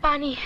पानी।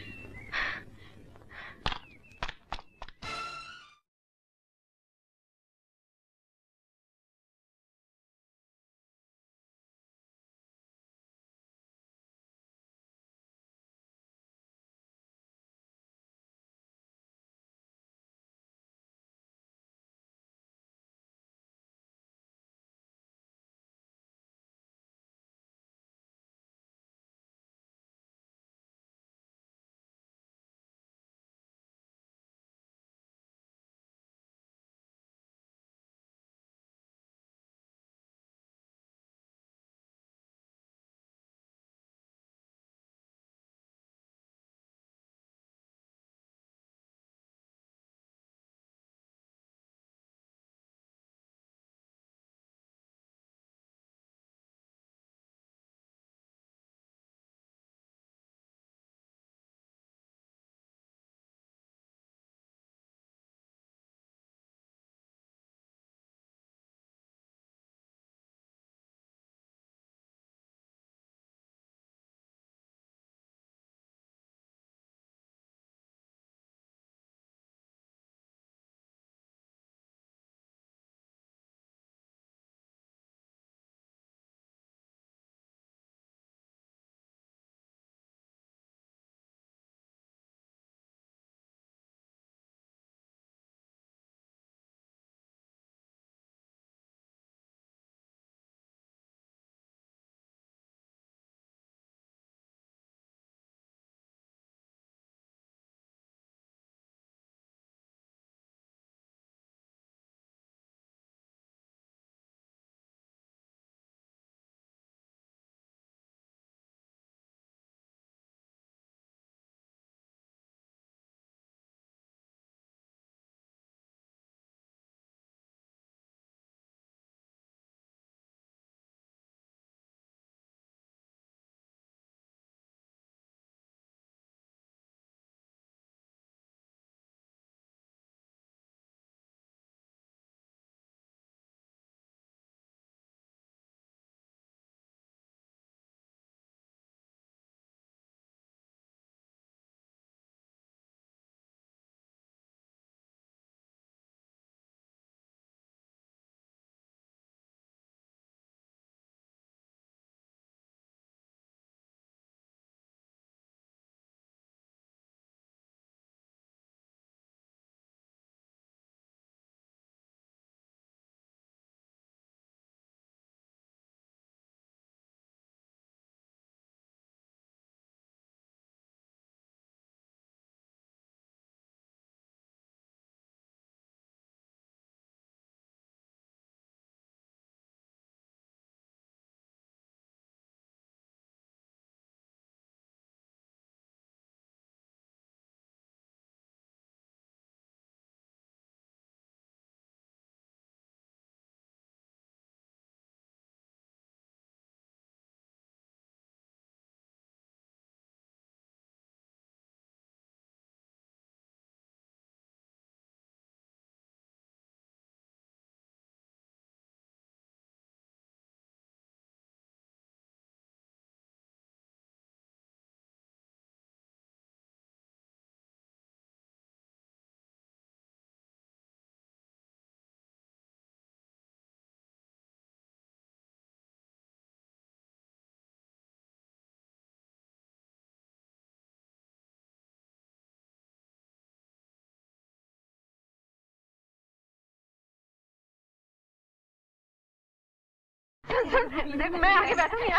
मैं आगे बैठूंगी।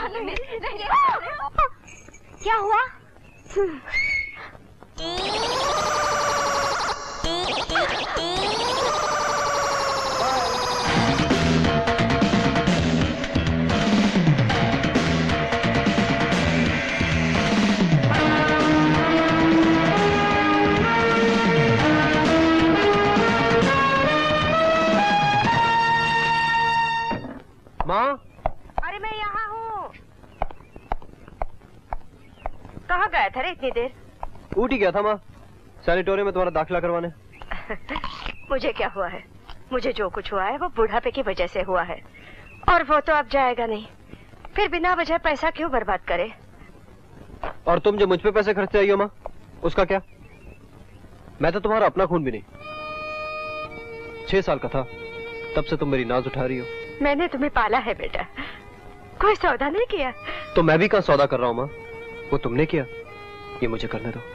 नहीं, क्या हुआ? माँ, अरे मैं यहाँ हूँ। कहाँ गया था रे इतनी देर? ऊटी गया था माँ, सैनिटोरियम में तुम्हारा दाखिला करवाने। मुझे क्या हुआ है? मुझे जो कुछ हुआ है वो बुढ़ापे की वजह से हुआ है, और वो तो अब जाएगा नहीं। फिर बिना वजह पैसा क्यों बर्बाद करे? और तुम जो मुझ पे पैसे खर्चते आई हो माँ, उसका क्या? मैं तो तुम्हारा अपना खून भी नहीं। 6 साल का था तब से तुम मेरी नाज उठा रही हो। मैंने तुम्हें पाला है बेटा, कोई सौदा नहीं किया। तो मैं भी कहाँ सौदा कर रहा हूँ माँ, वो तुमने किया। ये मुझे करने दो।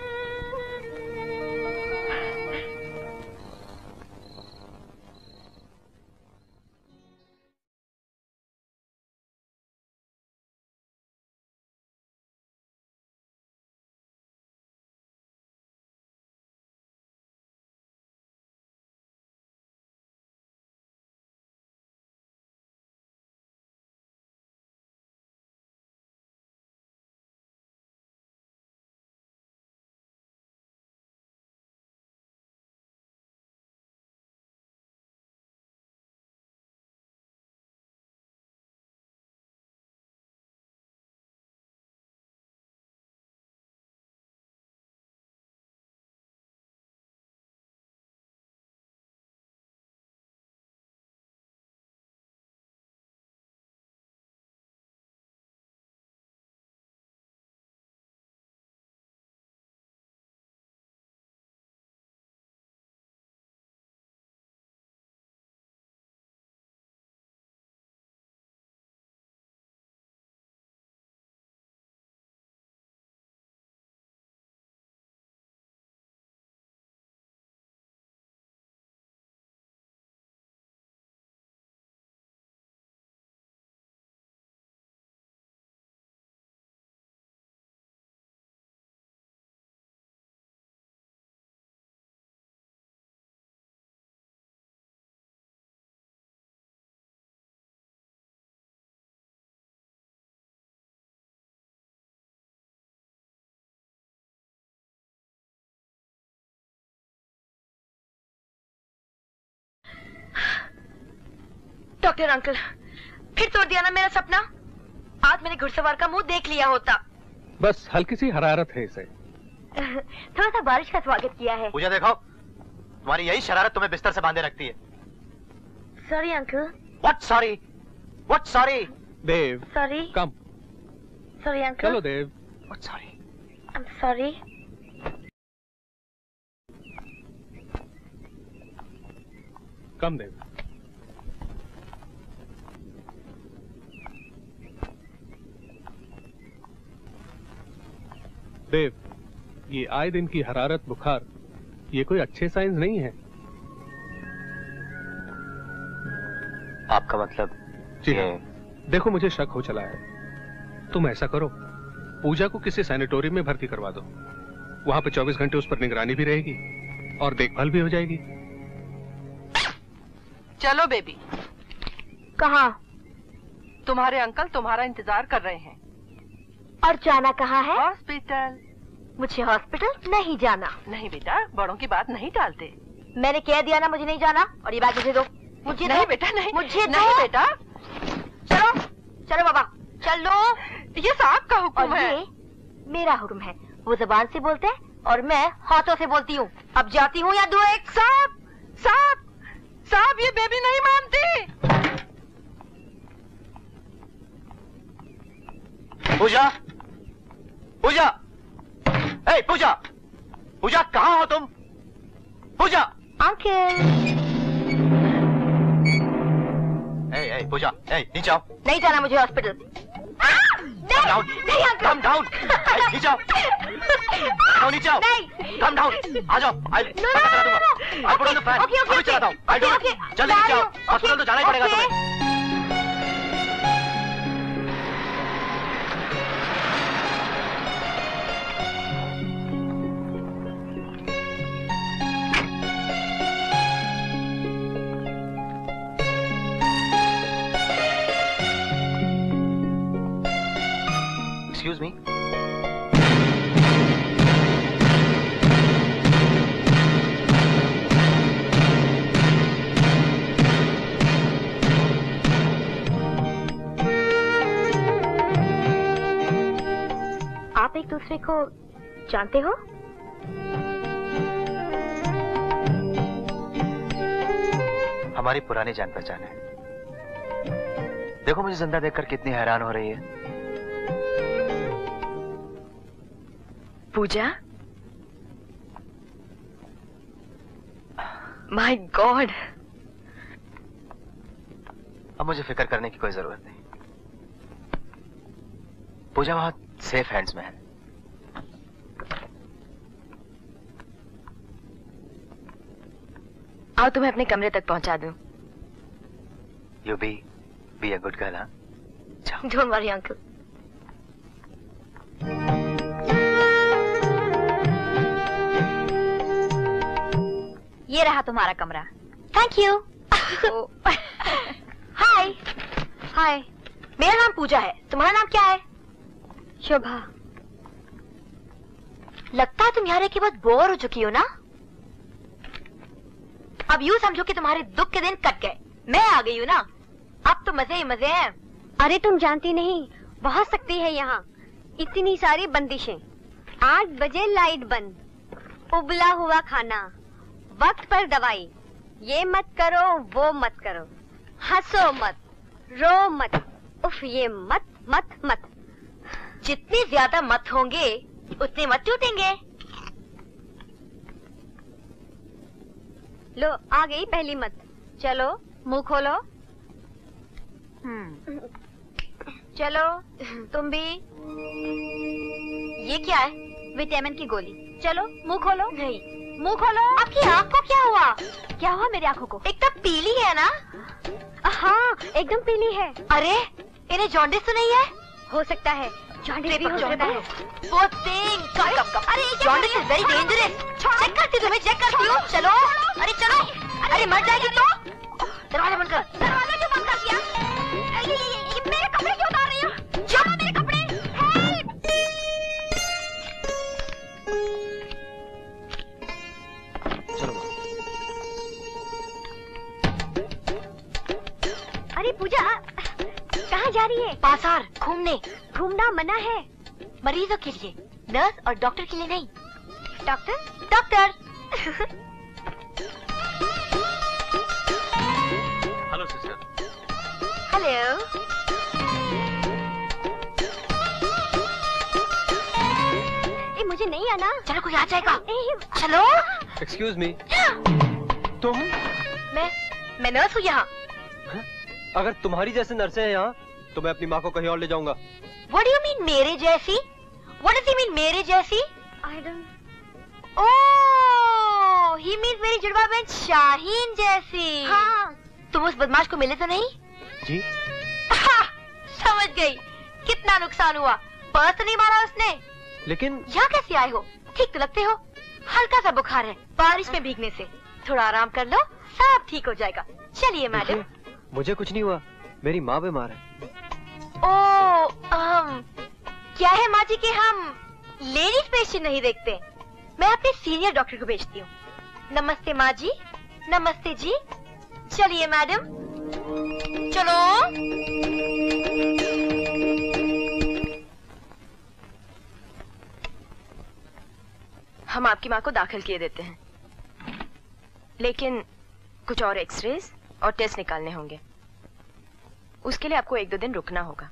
डॉक्टर अंकल, फिर तोड़ दिया ना मेरा सपना। आज मैंने घुड़सवार का मुंह देख लिया होता। बस हल्की सी हरारत है इसे। थोड़ा सा बारिश का स्वागत किया है। पूजा देखो, तुम्हारी यही शरारत तुम्हें बिस्तर से बांधे रखती है। Sorry uncle. What sorry? What sorry? Dev, sorry. Come. Sorry uncle. चलो Dev. What sorry? I'm sorry. कम देव। देव, ये आए दिन की हरारत, बुखार, ये कोई अच्छे साइंस नहीं है। आपका मतलब? जी हाँ। देखो मुझे शक हो चला है। तुम ऐसा करो, पूजा को किसी सैनिटोरियम में भर्ती करवा दो। वहां पे 24 घंटे उस पर निगरानी भी रहेगी और देखभाल भी हो जाएगी। चलो बेबी। कहाँ? तुम्हारे अंकल तुम्हारा इंतजार कर रहे हैं। और जाना कहाँ है? हॉस्पिटल। मुझे हॉस्पिटल नहीं जाना। नहीं बेटा, बड़ों की बात नहीं टालते। मैंने कह दिया ना मुझे नहीं जाना, और ये बैग मुझे दो। मुझे नहीं दो। बेटा, नहीं। मुझे नहीं दो। बेटा। चलो चलो बाबा चलो। ये साहब का हुक्म और है। ये मेरा हुक्म है। वो जबान से बोलते हैं और मैं हाथों से बोलती हूँ। अब जाती हूँ या दो एक। साहब साहब साहब, ये बेबी नहीं मानती। पूजा, पूजा, ए पूजा, पूजा कहाँ हो तुम? पूजा। अंकल। ए पूजा, ए नीचे आओ। नहीं जाना मुझे हॉस्पिटल। Come down. नहीं अंकल। Come down. नीचे आओ। नीचे आओ। नहीं। Come down. आ जाओ। No, no, no, no. I put on the fan. Okay, okay, अभी चलाता हूँ। I do it. okay. जल्दी नीचे आओ। Okay. हॉस्पिटल तो जाना ही पड़ेगा तुम्हें। Excuse me. आप एक दूसरे को जानते हो? हमारी पुरानी जान पहचान है। देखो मुझे जिंदा देखकर कितनी हैरान हो रही है। Puja, my god. अब मुझे फिक्र करने की कोई जरूरत नहीं। पूजा बहुत सेफ हैंड्स में है। आओ तुम्हें अपने कमरे तक पहुंचा दूं। You be a good girl. हाँ, डोंट वरी अंकल। ये रहा तुम्हारा कमरा। Thank you. हाय हाय, मेरा नाम पूजा है, तुम्हारा नाम क्या है? शोभा। लगता है तुम यहाँ रह के बहुत बोर हो चुकी हो ना। अब यूं समझो कि तुम्हारे दुख के दिन कट गए, मैं आ गई हूँ ना, अब तो मजे ही मजे हैं। अरे तुम जानती नहीं, बहुत सख्ती है यहाँ, इतनी सारी बंदिशें। 8 बजे लाइट बंद, उबला हुआ खाना, वक्त पर दवाई, ये मत करो वो मत करो, हंसो मत, रो मत, उफ ये मत मत मत। जितने ज्यादा मत होंगे उतने मत टूटेंगे। लो आ गई पहली मत। चलो मुंह खोलो। चलो तुम भी। ये क्या है? विटामिन की गोली। चलो मुंह खोलो। नहीं, मुंह खोलो। आपकी आँख को क्या हुआ? क्या हुआ मेरी आंखों को? एकदम पीली है ना? हाँ एकदम पीली है। अरे इन्हें जॉन्डिस तो नहीं है? हो सकता है, जॉन्डिस भी हो सकता है। वो थिंग कम। अरे jaundice is very dangerous. Check करती तुम्हें, चेक करती हूँ। चलो अरे चलो, अरे मर जाएगी तो। दरवाजा बंद कर। दरवाजा क्यों बंद कर दिया? ये मेरे कपड़े क्यों उतार रही हो? छोड़ो मेरे कपड़े। हेल्प! चलो। अरे पूजा कहाँ जा रही है? बाजार घूमने। घूमना मना है। मरीजों के लिए, नर्स और डॉक्टर के लिए नहीं। Doctor? Doctor. Hello sister. Hello. ए मुझे नहीं आना। चलो कोई आ जाएगा। ए, चलो। एक्सक्यूज मी, तुम? मैं नर्स हूँ यहाँ। अगर तुम्हारी जैसे नर्सें हैं यहाँ तो मैं अपनी माँ को कहीं और ले जाऊंगा। What do you mean मेरे जैसी? What does he mean मेरे जैसी? I don't... Oh, he means मेरी जुड़वा बहन शाहीन जैसी। हाँ। तुम उस बदमाश को मिले तो नहीं? जी? समझ गई। कितना नुकसान हुआ। पर्स तो नहीं मारा उसने। लेकिन यहाँ कैसे आए हो? ठीक तो लगते हो। हल्का सा बुखार है, बारिश में भीगने से। थोड़ा आराम कर लो, सब ठीक हो जाएगा। चलिए मैडम। मुझे कुछ नहीं हुआ, मेरी माँ बीमार है। क्या है माँ जी कि हम लेडीज पेशेंट नहीं देखते, मैं अपने सीनियर डॉक्टर को भेजती हूँ। नमस्ते माँ जी। नमस्ते जी। चलिए मैडम, चलो। हम आपकी माँ को दाखिल किए देते हैं, लेकिन कुछ और एक्सरेज और टेस्ट निकालने होंगे। उसके लिए आपको 1-2 दिन रुकना होगा।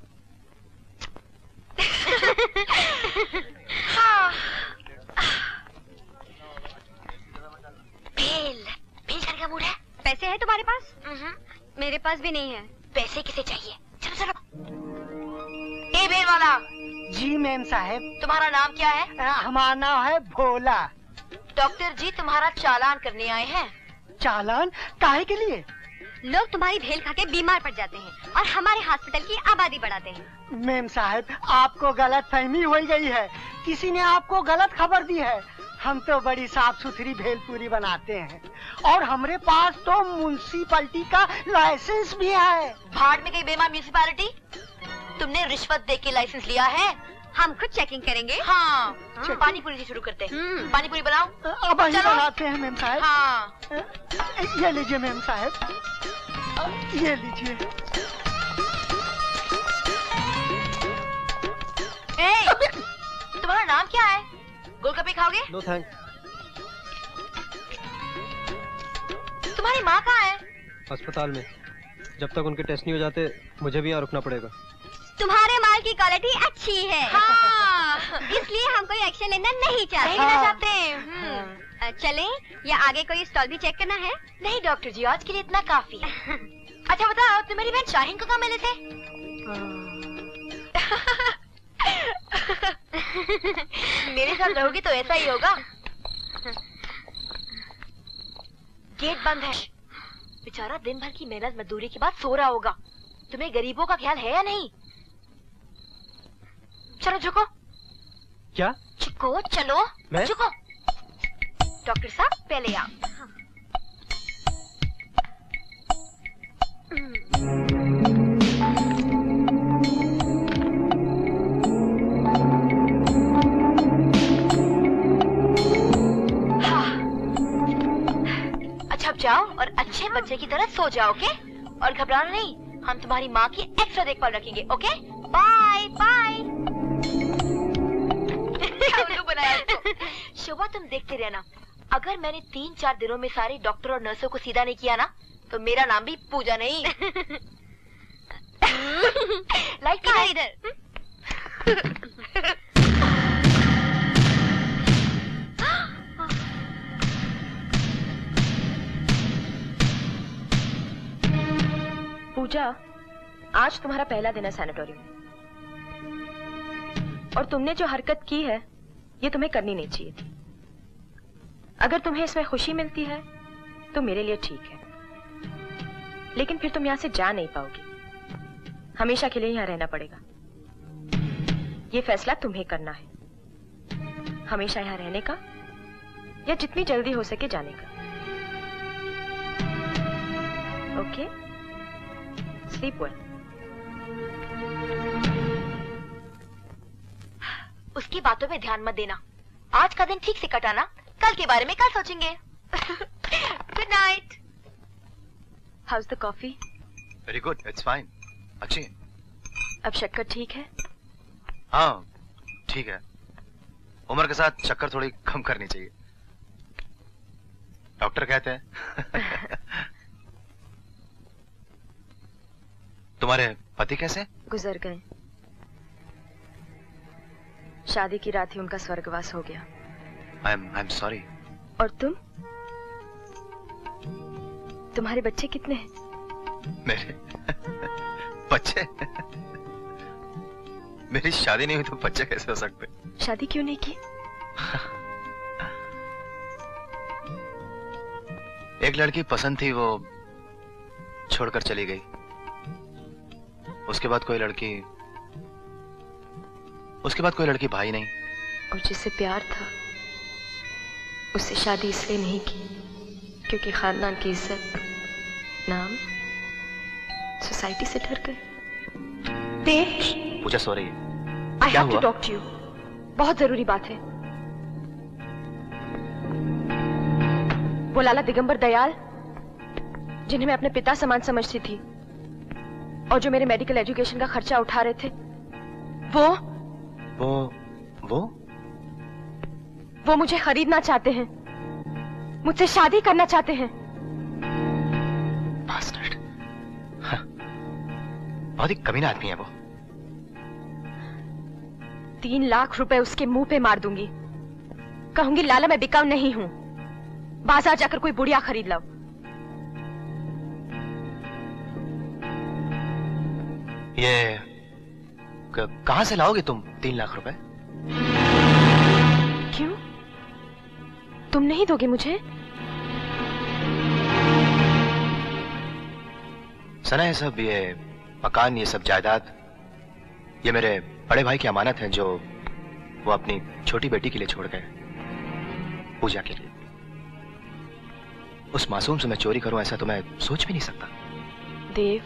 भेल करने का मूड है। पैसे है तुम्हारे पास? मेरे पास भी नहीं है। पैसे किसे चाहिए? चलो चलो। ए भेल वाला। जी मैम साहब। तुम्हारा नाम क्या है? हमारा नाम है भोला। डॉक्टर जी तुम्हारा चालान करने आए हैं। चालान काहे के लिए? लोग तुम्हारी भेल खा के बीमार पड़ जाते हैं और हमारे हॉस्पिटल की आबादी बढ़ाते हैं। मैम साहब आपको गलत फहमी हो गई है, किसी ने आपको गलत खबर दी है। हम तो बड़ी साफ सुथरी भेलपूरी बनाते हैं और हमारे पास तो म्युनिसिपैलिटी का लाइसेंस भी है। भाड़ में गई बेमा म्युनिसिपैलिटी, तुमने रिश्वत दे के लाइसेंस लिया है? हम खुद चेकिंग करेंगे। हाँ, पानी पूरी से शुरू करते हैं। पानी पूरी बनाओ। अब ही बनाते हैं मैम साहब। हाँ। ये लीजिए मैम साहब, ये लीजिए। तुम्हारा नाम क्या है? गोलगप्पे खाओगे? No thanks. तुम्हारी माँ कहाँ है? अस्पताल में। जब तक उनके टेस्ट नहीं हो जाते मुझे भी यहाँ रुकना पड़ेगा। तुम्हारे माल की क्वालिटी अच्छी है। हाँ। इसलिए हम कोई एक्शन लेना नहीं चाहते। चलें या आगे कोई स्टॉल भी चेक करना है? नहीं डॉक्टर जी, आज के लिए इतना काफी है। अच्छा बताओ, तुम मेरी बहन शाहीन को कहाँ मिले थे? मेरे साथ रहोगी तो ऐसा ही होगा। गेट बंद है। बेचारा दिन भर की मेहनत मजदूरी के बाद सो रहा होगा। तुम्हें गरीबों का ख्याल है या नहीं? चलो झुको। क्या? झुको चलो। मैं? झुको। डॉक्टर साहब पहले आप। अच्छा अब जाओ और अच्छे बच्चे की तरह सो जाओ, ओके? और घबराना नहीं, हम तुम्हारी माँ की एक्स्ट्रा देखभाल रखेंगे, ओके? Bye bye. शोभा तुम देखते रहना, अगर मैंने 3-4 दिनों में सारे डॉक्टर और नर्सों को सीधा नहीं किया ना तो मेरा नाम भी पूजा नहीं। लाइट इधर। पूजा, आज तुम्हारा पहला दिन है सैनिटोरियम में और तुमने जो हरकत की है ये तुम्हें करनी नहीं चाहिए थी। अगर तुम्हें इसमें खुशी मिलती है तो मेरे लिए ठीक है, लेकिन फिर तुम यहाँ से जा नहीं पाओगी। हमेशा के लिए यहाँ रहना पड़ेगा। ये फैसला तुम्हें करना है, हमेशा यहाँ रहने का या जितनी जल्दी हो सके जाने का। ओके? Sleep well. उसकी बातों में ध्यान मत देना। आज का दिन ठीक से कटाना, कल के बारे में कल सोचेंगे। Good night. How's the coffee? Very good, it's fine, अच्छी है। अब शक्कर ठीक है? हाँ ठीक है, उम्र के साथ शक्कर थोड़ी कम करनी चाहिए, डॉक्टर कहते हैं। तुम्हारे पति कैसे? गुजर गए। शादी की रात ही उनका स्वर्गवास हो गया। I am sorry. और तुम? तुम्हारे बच्चे कितने हैं? मेरे बच्चे? मेरी शादी नहीं हुई तो बच्चे कैसे हो सकते? शादी क्यों नहीं की? एक लड़की पसंद थी, वो छोड़कर चली गई। उसके बाद कोई लड़की भाई नहीं। और जिससे प्यार था उससे शादी इसलिए नहीं की क्योंकि खानदान की इज्जत, नाम, सोसाइटी से डर गए। देव, पूजा सो रही है। I have to talk to you. बहुत जरूरी बात है। वो लाला दिगंबर दयाल जिन्हें मैं अपने पिता समान समझती थी और जो मेरे मेडिकल एजुकेशन का खर्चा उठा रहे थे, वो मुझे खरीदना चाहते हैं, मुझसे शादी करना चाहते हैं। बास्टर्ड। हाँ, बहुत ही कमीना आदमी है वो। 3 लाख रुपए उसके मुंह पे मार दूंगी। कहूंगी लाला मैं बिकाऊ नहीं हूं, बाजार जाकर कोई बुढ़िया खरीद लाओ। ये कहां से लाओगे तुम 3 लाख रुपए? क्यों? तुम नहीं दोगे मुझे? सना है सब, ये मकान, ये सब जायदाद, ये मेरे बड़े भाई की अमानत है जो वो अपनी छोटी बेटी के लिए छोड़ गए, पूजा के लिए। उस मासूम से मैं चोरी करूं ऐसा तो मैं सोच भी नहीं सकता। देव,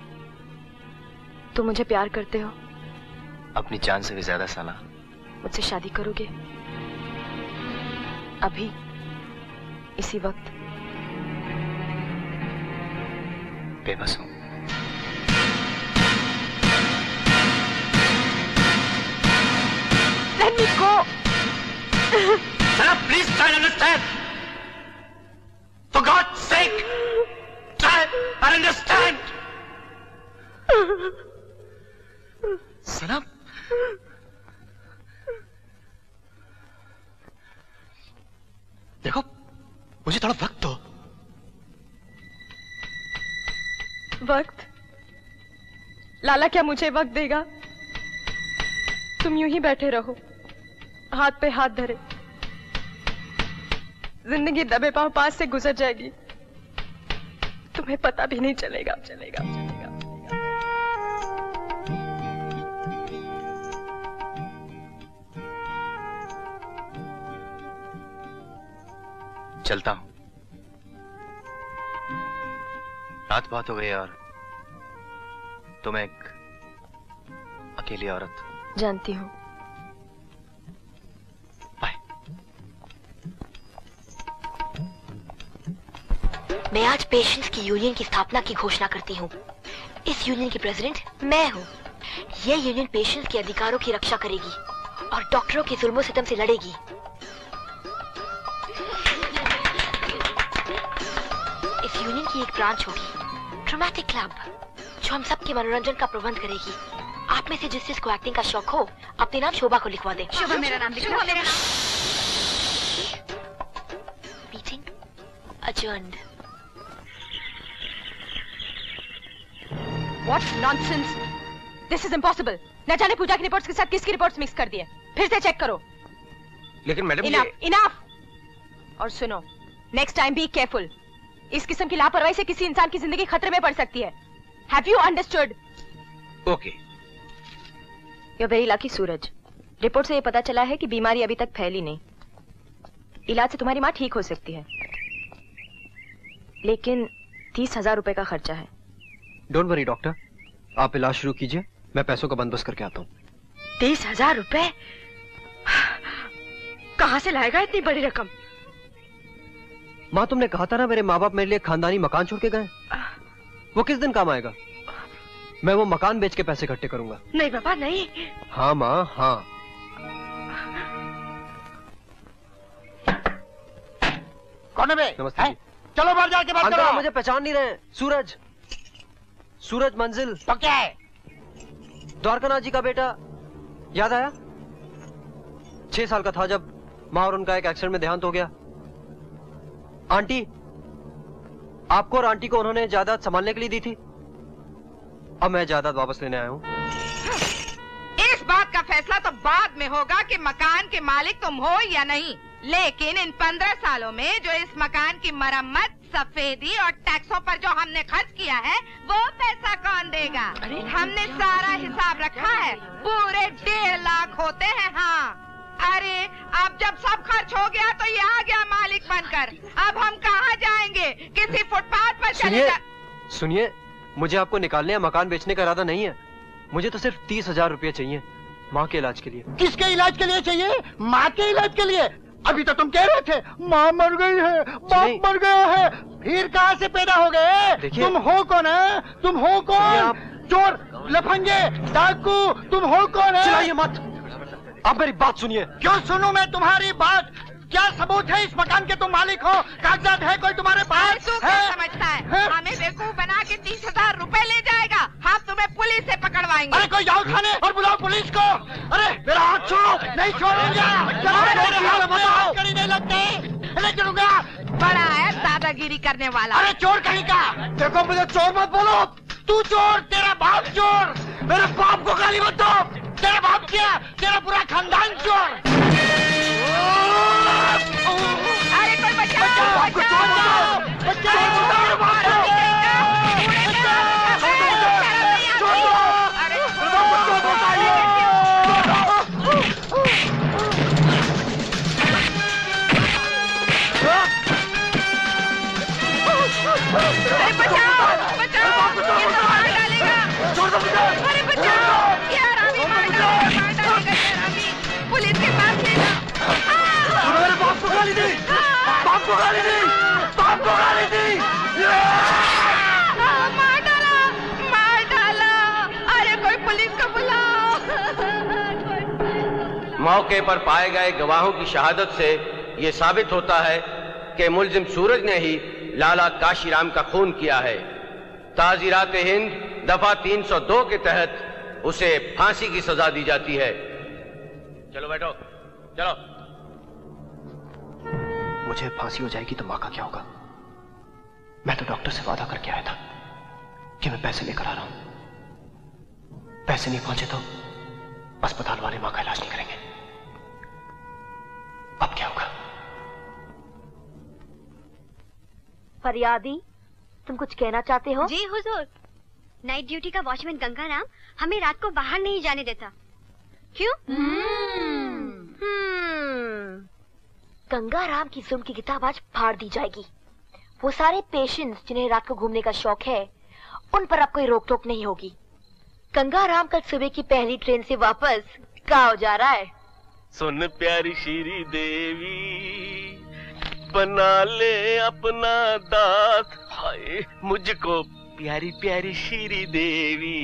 तुम मुझे प्यार करते हो? अपनी जान से भी ज्यादा सना। मुझसे शादी करोगे? अभी, इसी वक्त? बेबस हूं। Let me go. Sana, please try and understand. For God's sake, try and understand. सनम, देखो मुझे थोड़ा वक्त दो। वक्त? लाला क्या मुझे वक्त देगा? तुम यूं ही बैठे रहो, हाथ पे हाथ धरे। जिंदगी दबे पांव पास से गुजर जाएगी, तुम्हें पता भी नहीं चलेगा। चलता हूं, रात बहुत हो गई और तुम एक अकेली औरत। जानती हूँ। बाय। मैं आज पेशेंट्स की यूनियन की स्थापना की घोषणा करती हूँ। इस यूनियन की प्रेसिडेंट मैं हूँ। ये यूनियन पेशेंट्स के अधिकारों की रक्षा करेगी और डॉक्टरों के जुल्मों सितम से लड़ेगी। इस यूनियन की एक ब्रांच होगी, ड्रामेटिक क्लब, जो हम सबके मनोरंजन का प्रबंध करेगी। आप में से जिसको एक्टिंग का शौक हो, अपने नाम शोभा को लिखवा दें। शोभा मेरा नाम लिखो। Meeting adjourned. What nonsense! This is impossible. न जाने पूजा की रिपोर्ट्स के साथ किसकी रिपोर्ट्स मिक्स कर दी है। फिर से चेक करो। लेकिन मैडम Enough! और सुनो, नेक्स्ट टाइम बी केयरफुल। इस किस्म की लापरवाही से किसी इंसान की जिंदगी खतरे में पड़ सकती है। Have you understood? Okay. You're very lucky, Suraj. Report से ये पता चला है कि बीमारी अभी तक फैली नहीं। इलाज से तुम्हारी माँ ठीक हो सकती है, लेकिन 30,000 रुपए का खर्चा है। डोंट वरी डॉक्टर, आप इलाज शुरू कीजिए, मैं पैसों का बंदोबस्त करके आता हूँ। 30,000 रुपए? कहाँ से लाएगा इतनी बड़ी रकम? माँ, तुमने कहा था ना मेरे माँ बाप मेरे लिए खानदानी मकान छोड़ के गए। वो किस दिन काम आएगा? मैं वो मकान बेच के पैसे इकट्ठे करूंगा। नहीं बाबा नहीं। हाँ माँ, हाँ। कौन है बे? नमस्ते हैं? जी। चलो बाहर जाके बात अंकल, करो। आप मुझे पहचान नहीं रहे। सूरज मंजिल। तो क्या है? द्वारकानाथ जी का बेटा, याद आया? 6 साल का था जब माँ और उनका एक एक्सीडेंट में देहांत हो गया। आंटी, आपको और आंटी को उन्होंने जायदाद संभालने के लिए दी थी। अब मैं जायदाद वापस लेने आया हूँ। इस बात का फैसला तो बाद में होगा कि मकान के मालिक तुम हो या नहीं, लेकिन इन 15 सालों में जो इस मकान की मरम्मत, सफेदी और टैक्सों पर जो हमने खर्च किया है, वो पैसा कौन देगा? हमने सारा हिसाब रखा है, पूरे 1.5 लाख होते हैं। हाँ, अरे अब जब सब खर्च हो गया तो ये आ गया मालिक बनकर। अब हम कहाँ जाएंगे? किसी फुटपाथ पर चले सुनिए, मुझे आपको निकालने या मकान बेचने का इरादा नहीं है। मुझे तो सिर्फ 30,000 रुपये चाहिए माँ के इलाज के लिए। किसके इलाज के लिए चाहिए? माँ के इलाज के लिए? अभी तो तुम कह रहे थे माँ मर गई है, बाप मर गया है, फिर कहाँ से पैदा हो गए? तुम हो कौन है? तुम हो कौन? चोर, लफंगे, डाकू, तुम हो कौन है? चिल्लाइए मत, आप मेरी बात सुनिए। क्यों सुनूं मैं तुम्हारी बात? क्या सबूत है इस मकान के तुम मालिक हो? कागजात है कोई तुम्हारे पास? तू क्या समझता है? हमें बेवकूफ बना के 30,000 रुपए ले जाएगा, हम तुम्हें पुलिस से पकड़वाएंगे। अरे कोई जाओ थाने और बुलाओ पुलिस को। अरे मेरा हाथ छोड़ो, नहीं छोड़ूंगा। नहीं लगते, नहीं छोड़ूंगा। बड़ा है दादागिरी करने वाला। अरे चोर कहीं का? देखो मुझे चोर मत बोलो। तू चोर, तेरा बाप चोर। मेरे बाप को गाली मत दो। तेरा बाप क्या? तेरा पूरा खानदान चोर। अरे कोई बचाओ, बचाओ, बचाओ। पुलिस के पास ले जाओ। मेरे बाप को गाली दी, बाप को गाली दी, बाप को गाली दी। मार डाला, मार डाला। अरे कोई पुलिस को बुलाओ। मौके पर पाए गए गवाहों की शहादत से ये साबित होता है कि मुलजिम सूरज ने ही लाला काशीराम का खून किया है। ताज़ीरात हिंद दफा 302 के तहत उसे फांसी की सजा दी जाती है। चलो बैठो, चलो। मुझे फांसी हो जाएगी तो मां का क्या होगा? मैं तो डॉक्टर से वादा करके आया था कि मैं पैसे लेकर आ रहा हूं। पैसे नहीं पहुंचे तो अस्पताल वाले मां का इलाज नहीं करेंगे। अब क्या होगा? फरियादी, तुम कुछ कहना चाहते हो? जी हुजूर, नाइट ड्यूटी का वॉचमैन गंगाराम हमें रात को बाहर नहीं जाने देता। क्यों? गंगाराम की जुल्म की किताब आज फाड़ दी जाएगी। वो सारे पेशेंट्स जिन्हें रात को घूमने का शौक है, उन पर अब कोई रोक टोक नहीं होगी। गंगाराम कल सुबह की पहली ट्रेन से वापस गाँव जा रहा है। सुन प्यारी श्री देवी, बना ले अपना दास, हाय मुझको प्यारी प्यारी श्री देवी।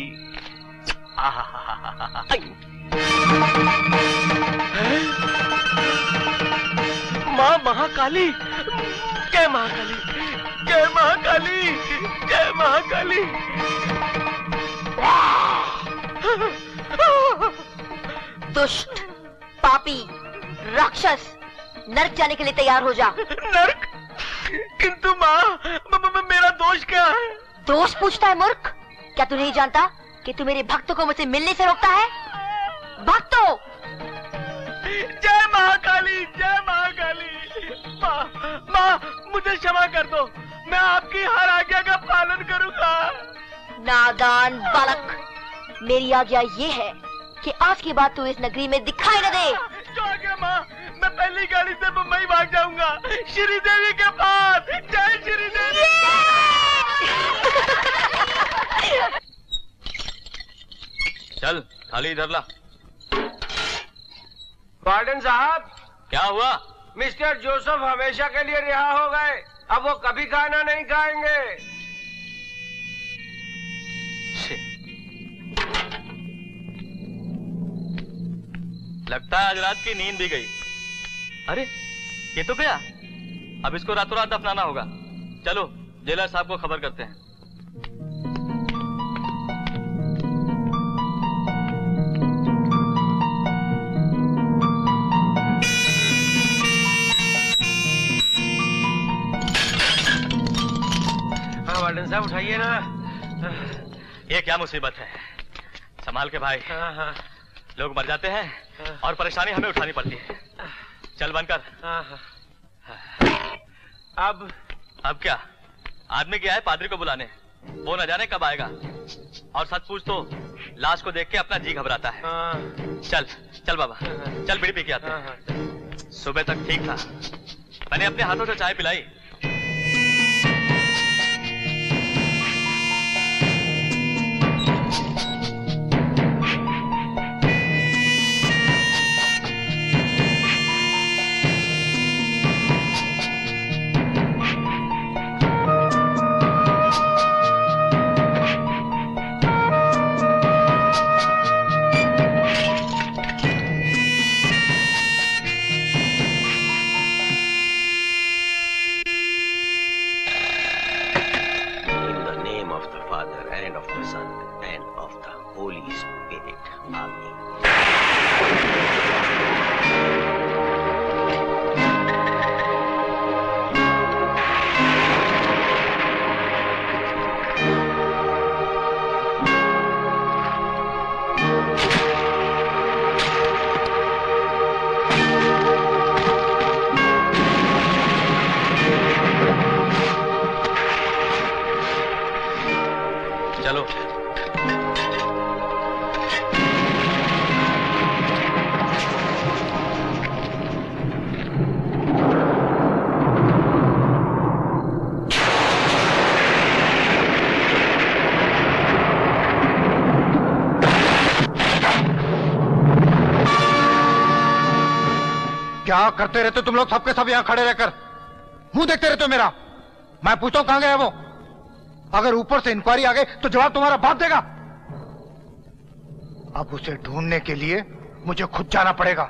माँ महाकाली, जय महाकाली, जय महाकाली, जय महाकाली। दुष्ट, पापी, राक्षस, नरक जाने के लिए तैयार हो जा। नरक? किंतु माँ, मेरा दोष क्या है? दोष पूछता है मूर्ख? क्या तू नहीं जानता कि तू मेरे भक्तों को मुझसे मिलने से रोकता है? भक्तों! जय महाकाली, जय महाकाली। माँ, मुझे क्षमा कर दो, मैं आपकी हर आज्ञा का पालन करूंगा। नादान बालक, मेरी आज्ञा ये है कि आज के बाद तू इस नगरी में दिखाई न दे। जो आज्ञा माँ, मैं पहली गाड़ी से मुंबई भाग जाऊंगा, श्री देवी के पास। जय श्री देवी। चल थाली इधर ला। वार्डन साहब, क्या हुआ? मिस्टर जोसेफ हमेशा के लिए रिहा हो गए। अब वो कभी खाना नहीं खाएंगे। लगता है आज रात की नींद भी गई। अरे ये तो गया, अब इसको रातों रात दफनाना होगा। चलो जेलर साहब को खबर करते हैं। हाँ वार्डन साहब, उठाइए ना। ये क्या मुसीबत है, संभाल के भाई। हाँ। लोग मर जाते हैं और परेशानी हमें उठानी पड़ती है। चल बनकर। अब क्या? आदमी गया है पादरी को बुलाने, वो न जाने कब आएगा। और सच पूछ तो लाश को देख के अपना जी घबराता है। चल चल बाबा, चल बीड़ी पी के आते हैं। सुबह तक ठीक था, मैंने अपने हाथों से चाय पिलाई। क्या करते रहते तुम लोग सबके सब यहाँ खड़े रहकर? मुंह देखते रहते हो मेरा। मैं पूछता हूं कहां गया वो? अगर ऊपर से इंक्वायरी आ गई तो जवाब तुम्हारा बाप देगा। अब उसे ढूंढने के लिए मुझे खुद जाना पड़ेगा।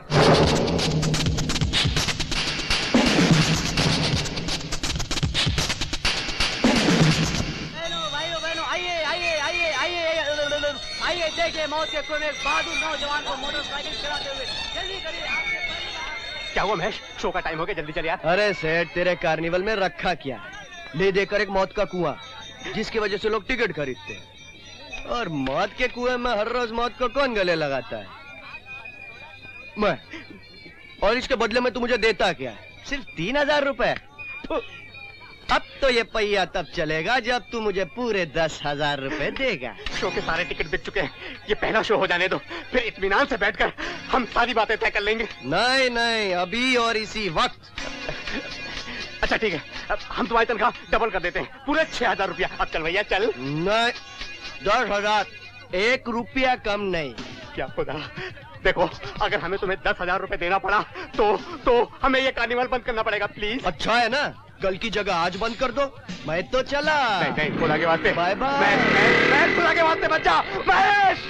भाइयों बहनों, आइए आइए आइए आइए आइए देखिए देखिए मौत के कुएं में एक बहादुर नौजवान को मोटरसाइकिल चलाते हुए। जल्दी करिए, क्या हुआ महेश? शो का टाइम हो गया, जल्दी चल यार। अरे सेठ, तेरे कार्निवल में रखा क्या है? ले देकर एक मौत का कुआं, जिसकी वजह से लोग टिकट खरीदते हैं। और मौत के कुएं में हर रोज मौत को कौन गले लगाता है? मैं। और इसके बदले में तू मुझे देता क्या है? सिर्फ 3000 रुपए। अब तो ये पहिया तब चलेगा जब तू मुझे पूरे 10,000 रुपए देगा। शो के सारे टिकट बिक चुके हैं, ये पहला शो हो जाने दो, फिर इत्मीनान से बैठकर हम सारी बातें तय कर लेंगे। नहीं नहीं, अभी और इसी वक्त। अच्छा ठीक है, अब हम तुम्हारी तनख्वाह डबल कर देते हैं, पूरे 6,000 रुपया। अब चल भैया चल। नहीं, 10,000, 1 रुपया कम नहीं। क्या खुदा, देखो अगर हमें तुम्हें 10,000 रुपए देना पड़ा तो हमें ये कार्निवल बंद करना पड़ेगा प्लीज। अच्छा है ना, कल की जगह आज बंद कर दो, मैं तो चला। नहीं, खुदा के वास्ते। Bye bye. मैं खुदा के वास्ते बच्चा। महेश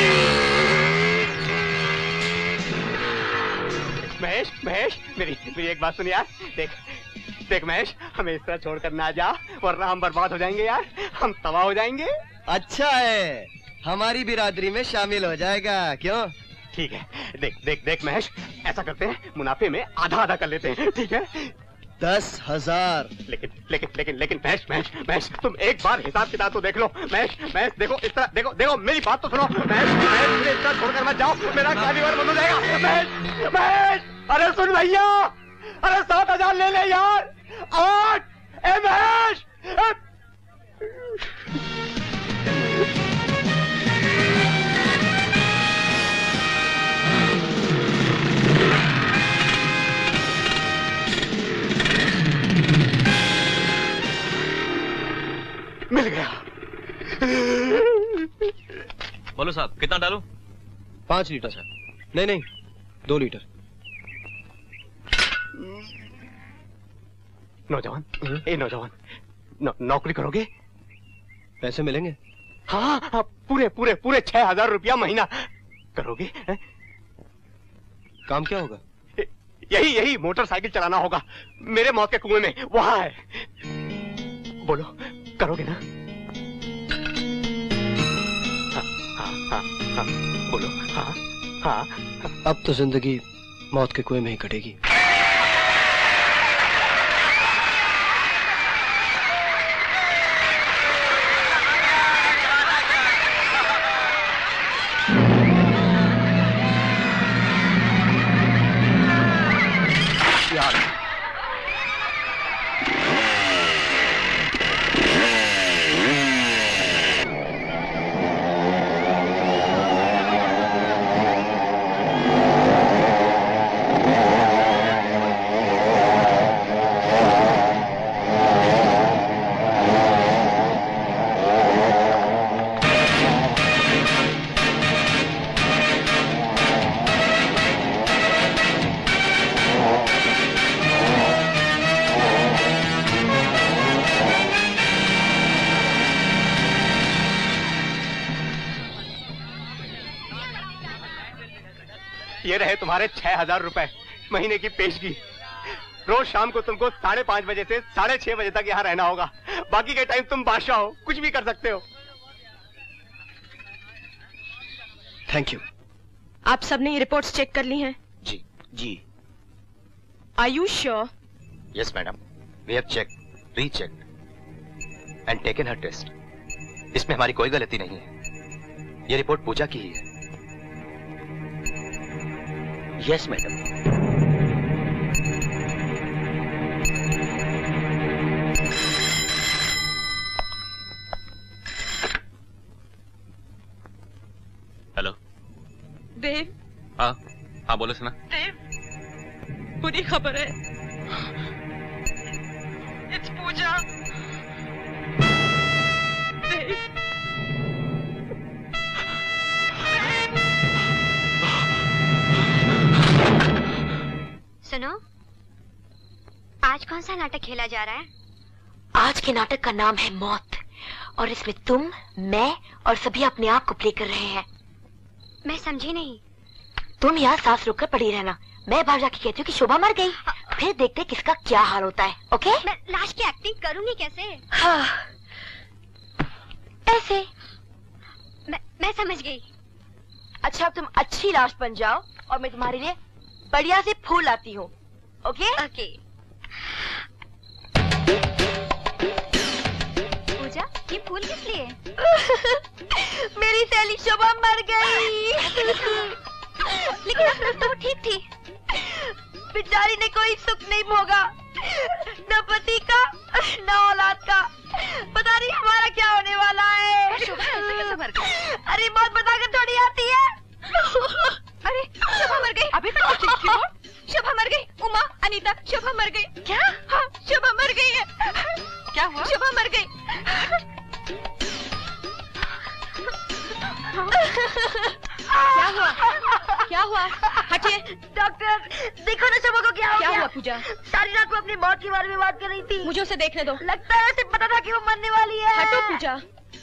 महेश महेश, मेरी एक बात सुन यार। देख महेश, हमें इस तरह छोड़कर ना जा, वरना हम बर्बाद हो जाएंगे यार, हम तबाह हो जाएंगे। अच्छा है, हमारी बिरादरी में शामिल हो जाएगा, क्यों? ठीक है, देख महेश, ऐसा करते हैं, मुनाफे में आधा कर लेते हैं, ठीक है? 10,000। लेकिन महेश, तुम एक बार हिसाब किताब तो देख लो। महेश देखो इस तरह, देखो मेरी बात तो सुनो। महेश मुझे इस तरह छोड़कर मत जाओ, मेरा कार्निवल बंद हो जाएगा। महेश अरे सुन भैया, अरे 7,000 ले ले यार। 8 महेश। मिल गया। बोलो साहब, कितना डालूं? 5 लीटर साहब। नहीं 2 लीटर। नौजवान, नौकरी करोगे? पैसे मिलेंगे? हाँ, पूरे 6,000 रुपया महीना करोगे? काम क्या होगा? यही मोटरसाइकिल चलाना होगा, मेरे मौत के कुएं में, वहां है। बोलो, करोगे ना? हाँ, बोलो। हाँ। अब तो जिंदगी मौत के कुएं में ही कटेगी। ये रहे तुम्हारे 6,000 रुपए महीने की पेशगी। रोज शाम को तुमको 5:30 बजे से 6:30 बजे तक यहाँ रहना होगा। बाकी के टाइम तुम बादशाह हो, कुछ भी कर सकते हो। Thank you. आप सबने ये रिपोर्ट्स चेक कर ली हैं? जी। Are you sure? Yes, madam. We have checked, rechecked and taken her test. इसमें हमारी कोई गलती नहीं है। ये रिपोर्ट पूजा की ही है। Yes, madam. हेलो देव। हाँ बोलो सुना। देव, बुरी खबर है। It's पूजा। देव। सुनो, आज कौन सा नाटक खेला जा रहा है? आज के नाटक का नाम है मौत, और इसमें तुम, मैं और सभी अपने आप को प्ले कर रहे हैं। मैं समझी नहीं। तुम यहाँ सांस रोक कर पड़ी रहना, मैं बाहर जाके कहती हूँ कि शोभा मर गई, फिर देखते किसका क्या हाल होता है। ओके? मैं लाश की एक्टिंग करूंगी कैसे? हाँ, ऐसे। मैं समझ गई। अच्छा अब तुम अच्छी लाश बन जाओ और मैं तुम्हारे लिए बढ़िया से फूल लाती हूँ। ओके? ओके। पूजा, ये फूल किस लिए? मेरी सहेली शोभा मर गई। लेकिन अब तो वो ठीक थी। बेचारी ने कोई सुख नहीं भोगा, न पति का न औलाद का। पता नहीं हमारा क्या होने वाला है। शोभा ऐसे कैसे मर गई? अरे मौत बताकर थोड़ी आती है। अरे शोभा मर गई। अभी तक ठीक थी वो। शोभा मर गई। उमा, अनीता, शोभा मर गई। क्या? हाँ, शोभा मर गई है। क्या हुआ? शोभा मर गई। क्या हुआ? क्या हुआ? हटिए। डॉक्टर, देखो ना शोभा को क्या हो गया। क्या हुआ पूजा? सारी रात वो अपनी मौत के बारे में बात कर रही थी। मुझे उसे देखने दो। लगता है उसे पता था कि वो मरने वाली है। हटो पूजा।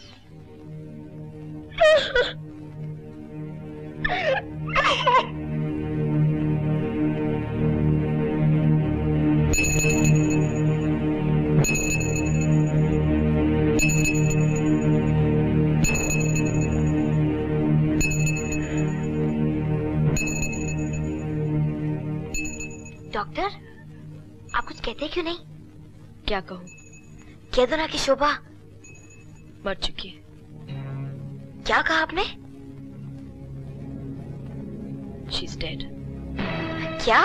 डॉक्टर, आप कुछ कहते क्यों नहीं? क्या कहूँ? कह दो ना कि शोभा मर चुकी है। क्या कहा आपने? She's dead. क्या?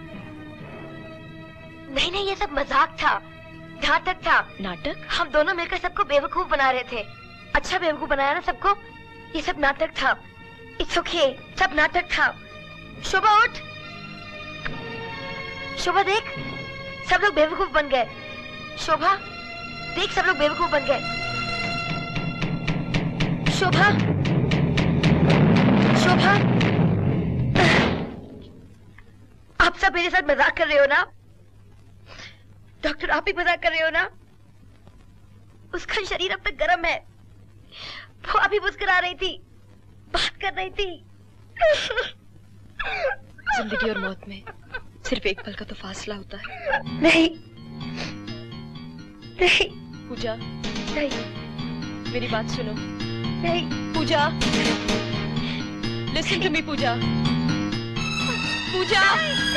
नहीं नहीं, ये सब मजाक था, नाटक था। नाटक? हम दोनों मिलकर सबको बेवकूफ बना रहे थे। अच्छा बेवकूफ बनाया ना सबको। ये सब नाटक था। इट्स ओके, सब नाटक था। शोभा उठ। शोभा देख, सब लोग बेवकूफ बन गए। शोभा देख, सब लोग बेवकूफ बन गए। शोभा, शोभा, आप सब मेरे साथ मजाक कर रहे हो ना? डॉक्टर, आप भी मजाक कर रहे हो ना? उसका शरीर अब तक गर्म है। वो अभी मुस्कुरा रही थी, बात कर रही थी। जिंदगी और मौत में सिर्फ एक पल का तो फासला होता है। नहीं नहीं पूजा, नहीं, मेरी बात सुनो। नहीं पूजा, लिसन टू मी पूजा। पूजा,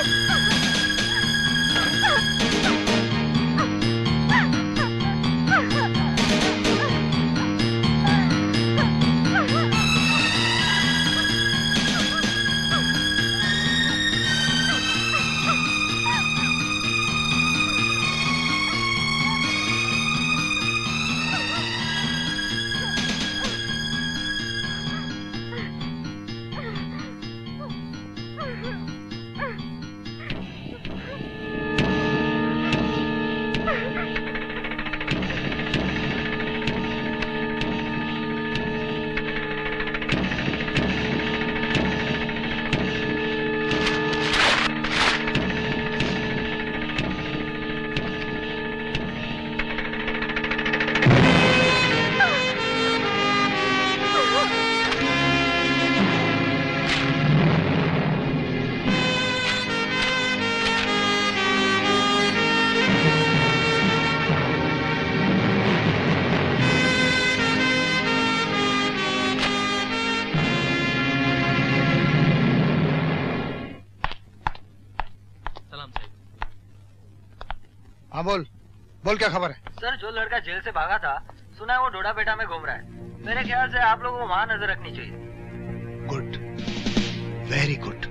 हाँ बोल बोल, क्या खबर है? सर, जो लड़का जेल से भागा था, सुना है वो डोडाबेटा में घूम रहा है। मेरे ख्याल से आप लोगों को वहाँ नजर रखनी चाहिए। Good, very good.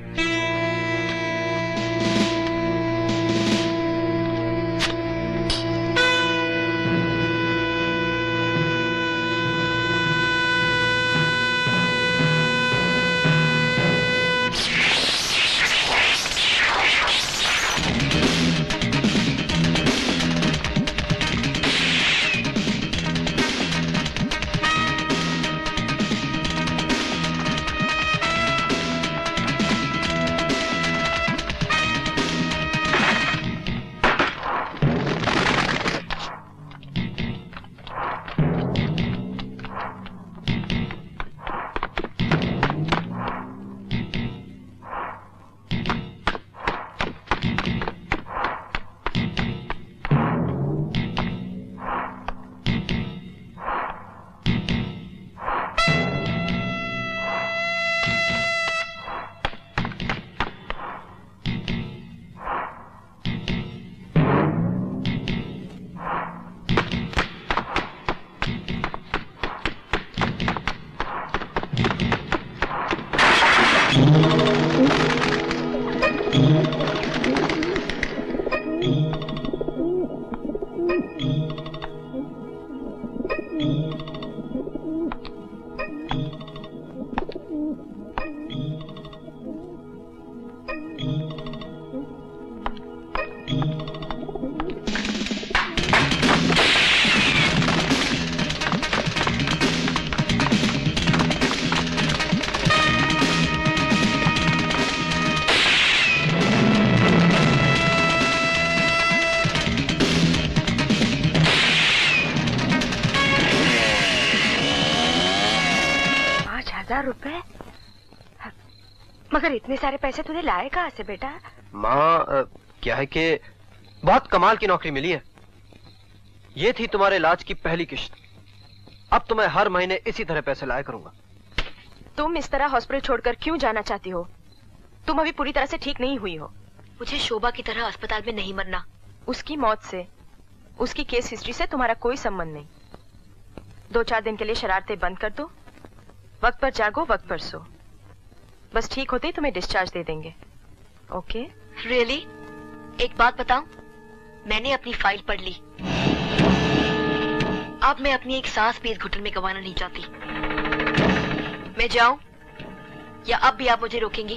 मगर इतने सारे पैसे तूने लाए कहाँ से बेटा? माँ क्या है कि बहुत कमाल की नौकरी मिली है। ये थी तुम्हारे इलाज की पहली किश्त। अब तो मैं हर महीने इसी तरह पैसे लाया करूंगा। तुम इस तरह हॉस्पिटल छोड़कर क्यों जाना चाहती हो? तुम अभी पूरी तरह से ठीक नहीं हुई हो। मुझे शोभा की तरह अस्पताल में नहीं मरना। उसकी मौत से, उसकी केस हिस्ट्री से तुम्हारा कोई संबंध नहीं। 2-4 दिन के लिए शरारतें बंद कर दो, वक्त पर जागो, वक्त पर सो। बस ठीक होते ही तुम्हें डिस्चार्ज दे देंगे। ओके? रियली? एक बात बताऊं, मैंने अपनी फाइल पढ़ ली। अब मैं अपनी एक सांस भी इस घुटन में गंवाना नहीं चाहती। मैं जाऊं या अब भी आप मुझे रोकेंगी?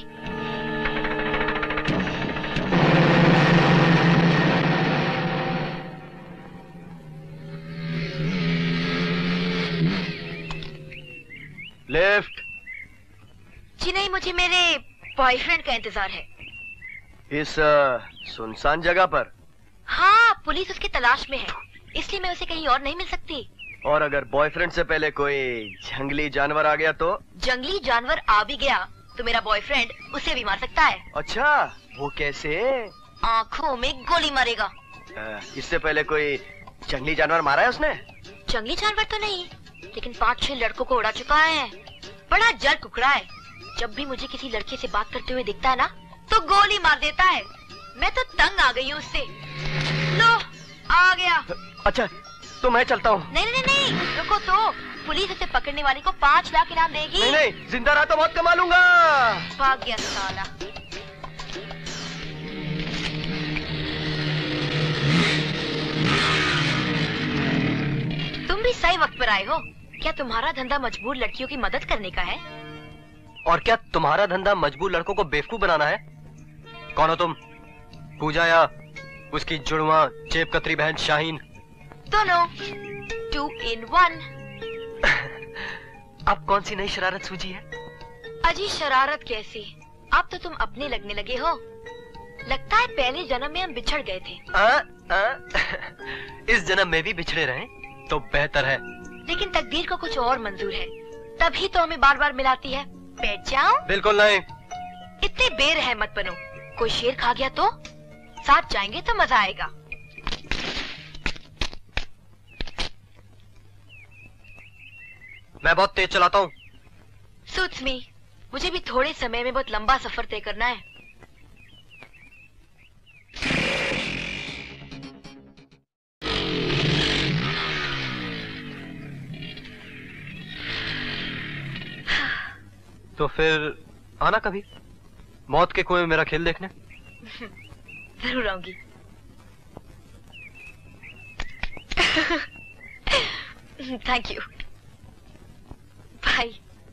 लिफ्ट। जी नहीं, मुझे मेरे बॉयफ्रेंड का इंतजार है। इस सुनसान जगह पर? हाँ, पुलिस उसकी तलाश में है, इसलिए मैं उसे कहीं और नहीं मिल सकती। और अगर बॉयफ्रेंड से पहले कोई जंगली जानवर आ गया तो? जंगली जानवर आ भी गया तो मेरा बॉयफ्रेंड उसे भी मार सकता है। अच्छा, वो कैसे? आंखों में गोली मारेगा। इससे पहले कोई जंगली जानवर मारा है उसने? जंगली जानवर तो नहीं, लेकिन 5-6 लड़कों को उड़ा चुका है। बड़ा जल कुकड़ा है। जब भी मुझे किसी लड़के से बात करते हुए दिखता है ना, तो गोली मार देता है। मैं तो तंग आ गई हूँ उससे। लो, आ गया। अच्छा, तो मैं चलता हूँ। नहीं नहीं नहीं, रुको तो। पुलिस उसे पकड़ने वाले को 5 लाख इनाम देगी। नहीं नहीं, जिंदा रहा तो बहुत कमा लूंगा। भाग गया साला। तुम भी सही वक्त पर आए हो। क्या तुम्हारा धंधा मजबूर लड़कियों की मदद करने का है? और क्या तुम्हारा धंधा मजबूर लड़कों को बेवकूफ बनाना है? कौन हो तुम? पूजा या उसकी जुड़वा जेब कतरी बहन शाहीन? दोनों। 2 in 1। अब कौन सी नई शरारत सूझी है? अजी शरारत कैसी, अब तो तुम अपने लगने लगे हो। लगता है पहले जन्म में हम बिछड़ गए थे। इस जन्म में भी बिछड़े रहें तो बेहतर है। लेकिन तकदीर को कुछ और मंजूर है, तभी तो हमें बार बार मिलाती है। बैठ जाओ। बिल्कुल नहीं। इतने बेरहम मत बनो। कोई शेर खा गया तो? साथ जाएंगे तो मजा आएगा। मैं बहुत तेज चलाता हूँ। Suits me. मुझे भी थोड़े समय में बहुत लंबा सफर तय करना है। तो फिर आना कभी मौत के कुएं में मेरा खेल देखने। जरूर आऊंगी। Thank you. बाय।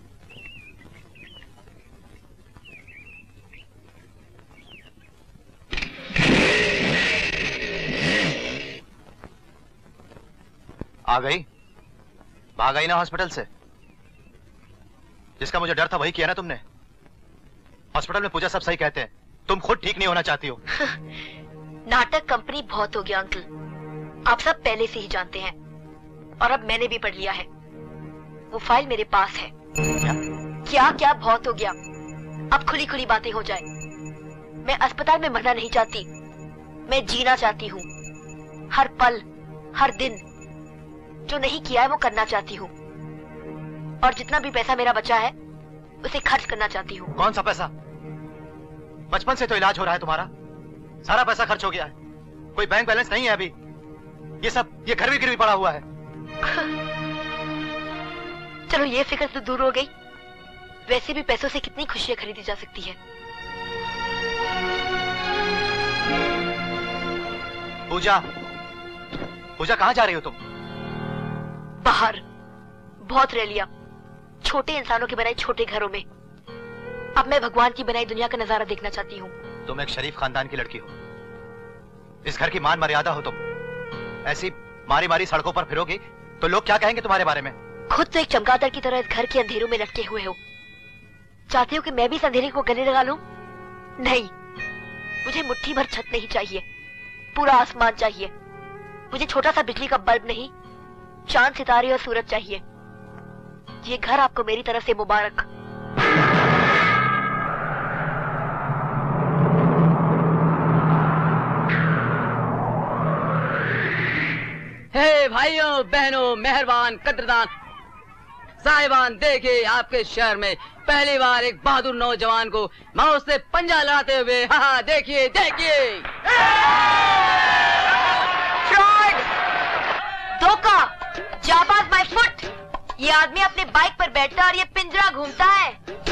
आ गई? भाग आई ना हॉस्पिटल से? जिसका मुझे डर था वही किया ना तुमने। हॉस्पिटल में पूजा सब सही कहते हैं, तुम खुद ठीक नहीं होना चाहती हो। नाटक कंपनी बहुत हो गया अंकल, आप सब पहले से ही जानते हैं। और अब मैंने भी पढ़ लिया है। वो फाइल मेरे पास है। क्या क्या बहुत हो गया, अब खुली खुली बातें हो जाए। मैं अस्पताल में मरना नहीं चाहती, मैं जीना चाहती हूँ। हर पल हर दिन जो नहीं किया है वो करना चाहती हूँ। और जितना भी पैसा मेरा बचा है उसे खर्च करना चाहती हूँ। कौन सा पैसा? बचपन से तो इलाज हो रहा है तुम्हारा, सारा पैसा खर्च हो गया है। कोई बैंक बैलेंस नहीं है अभी। ये घर भी गिरवी पड़ा हुआ है। चलो ये फिक्र तो दूर हो गई। वैसे भी पैसों से कितनी खुशियां खरीदी जा सकती है। पूजा, पूजा कहाँ जा रही हो तुम? बाहर। बहुत रह लिया छोटे इंसानों के बनाए छोटे घरों में। अब मैं भगवान की बनाई दुनिया का नजारा देखना चाहती हूँ। तुम एक शरीफ खानदान की लड़की हो, इस घर की मान मर्यादा हो तुम। ऐसी मारी मारी सड़कों पर फिरोगी तो लोग क्या कहेंगे तुम्हारे बारे में? खुद तो एक चमगादड़ की तरह इस घर के अंधेरों में लटके हुए हो। चाहते हो कि मैं भी इस अंधेरे को गले लगा लूं? नहीं, मुझे मुट्ठी भर छत नहीं चाहिए, पूरा आसमान चाहिए। मुझे छोटा सा बिजली का बल्ब नहीं, चांद सितारे और सूरज चाहिए। ये घर आपको मेरी तरफ से मुबारक। भाइयों बहनों मेहरबान कदरदान साहिबान, देखिए आपके शहर में पहली बार एक बहादुर नौजवान को मौत से पंजा लड़ाते हुए। हाँ देखिए देखिए। धोखा, जाबाज माय फुट। ये आदमी अपने बाइक पर बैठता है और ये पिंजरा घूमता है।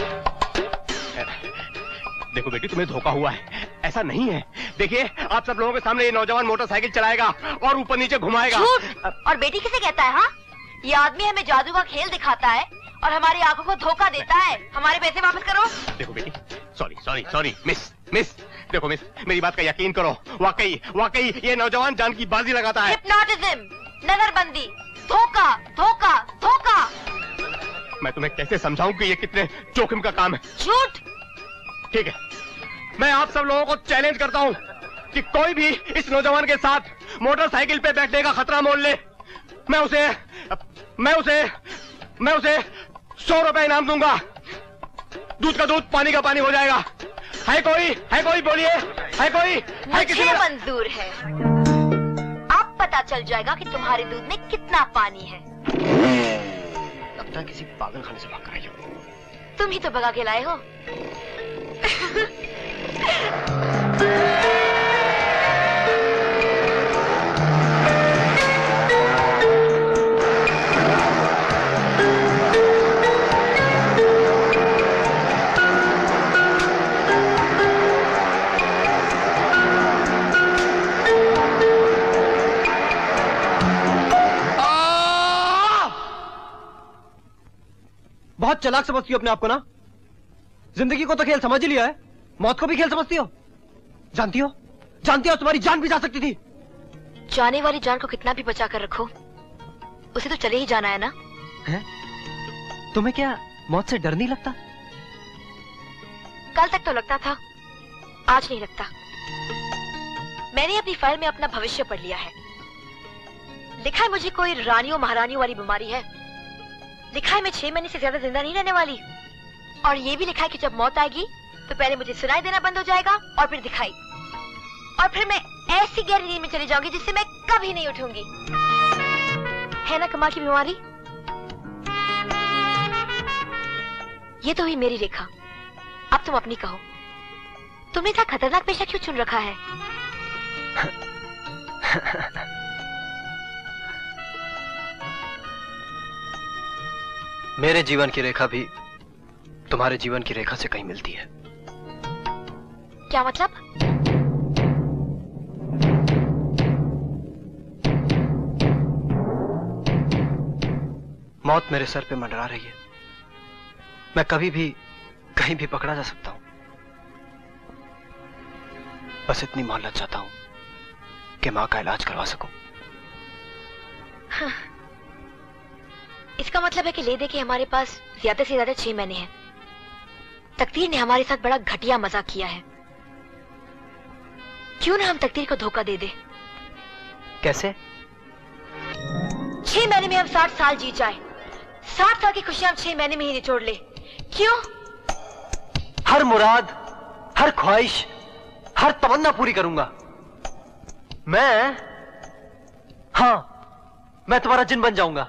देखो बेटी, तुम्हें धोखा हुआ है, ऐसा नहीं है। देखिए आप सब लोगों के सामने ये नौजवान मोटरसाइकिल चलाएगा और ऊपर नीचे घुमाएगा। झूठ। और बेटी किसे कहता है? हाँ, ये आदमी हमें जादू का खेल दिखाता है और हमारी आंखों को धोखा देता है। हमारे पैसे वापस करो। देखो बेटी, सॉरी सॉरी सॉरी मिस, देखो मिस, मेरी बात का यकीन करो, वाकई वाकई ये नौजवान जान की बाजी लगाता है। हिप्नोटिज्म, नजरबंदी, धोखा धोखा धोखा। मैं तुम्हें कैसे समझाऊं कि ये कितने जोखिम का काम है। झूठ। ठीक है, मैं आप सब लोगों को चैलेंज करता हूं कि कोई भी इस नौजवान के साथ मोटरसाइकिल पे बैठने का खतरा मोल ले, मैं उसे 100 रुपए इनाम दूंगा। दूध का दूध, पानी का पानी हो जाएगा। है कोई बोलिए, है कोई? है किसी मुझे मंजूर है। अब पता चल जाएगा कि तुम्हारे दूध में कितना पानी है। लगता है किसी पागल खाने से भाग कर आई हो। तुम ही तो भगा के लाए हो। बहुत चालाक समझती हो अपने आप को ना। जिंदगी को तो खेल समझ ही लिया है, मौत को भी खेल समझती हो। जानती हो तुम्हारी जान भी जा सकती थी। जाने वाली जान को कितना भी बचा कर रखो, उसे तो चले ही जाना है ना। है? तुम्हें क्या मौत से डर नहीं लगता? कल तक तो लगता था, आज नहीं लगता। मैंने अपनी फाइल में अपना भविष्य पढ़ लिया है। लिखा है मुझे कोई रानियों महारानियों वाली बीमारी है। लिखा है मैं 6 महीने से ज्यादा जिंदा नहीं रहने वाली। और ये भी लिखा है कि जब मौत आएगी तो पहले मुझे सुनाई देना बंद हो जाएगा और फिर दिखाई, और फिर मैं ऐसी गहरी नींद में चली जाऊंगी जिससे मैं कभी नहीं उठूंगी। है ना कमाल की बीमारी? ये तो हुई मेरी रेखा। अब तुम अपनी कहो, तुमने इतना खतरनाक पेशा क्यों चुन रखा है? मेरे जीवन की रेखा भी तुम्हारे जीवन की रेखा से कहीं मिलती है। क्या मतलब? मौत मेरे सर पे मंडरा रही है। मैं कभी भी कहीं भी पकड़ा जा सकता हूं। बस इतनी मोहलत चाहता हूं कि मां का इलाज करवा सकूं। हाँ। इसका मतलब है कि ले दे के हमारे पास ज्यादा से ज्यादा 6 महीने हैं। तकदीर ने हमारे साथ बड़ा घटिया मजाक किया है। क्यों ना हम तकदीर को धोखा दे दे? कैसे? 6 महीने में हम 60 साल जी जाए। 60 साल की खुशियां हम 6 महीने में ही निचोड़ ले। क्यों? हर मुराद, हर ख्वाहिश, हर तमन्ना पूरी करूंगा। मैं तुम्हारा जिन बन जाऊंगा।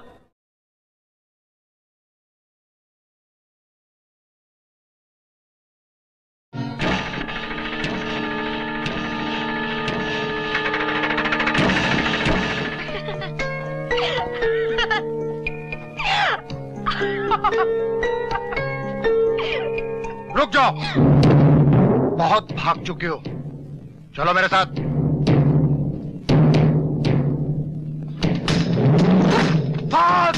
रुक जाओ, बहुत भाग चुके हो। चलो मेरे साथ। भाग!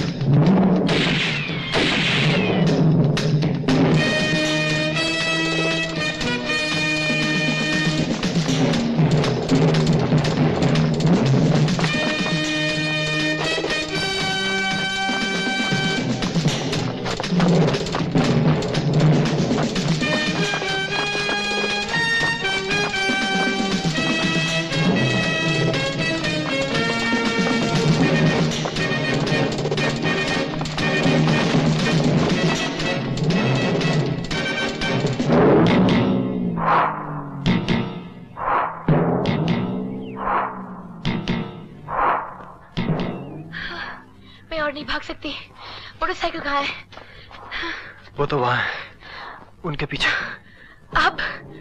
कहाँ है? वो तो वहां है, उनके पीछे। अब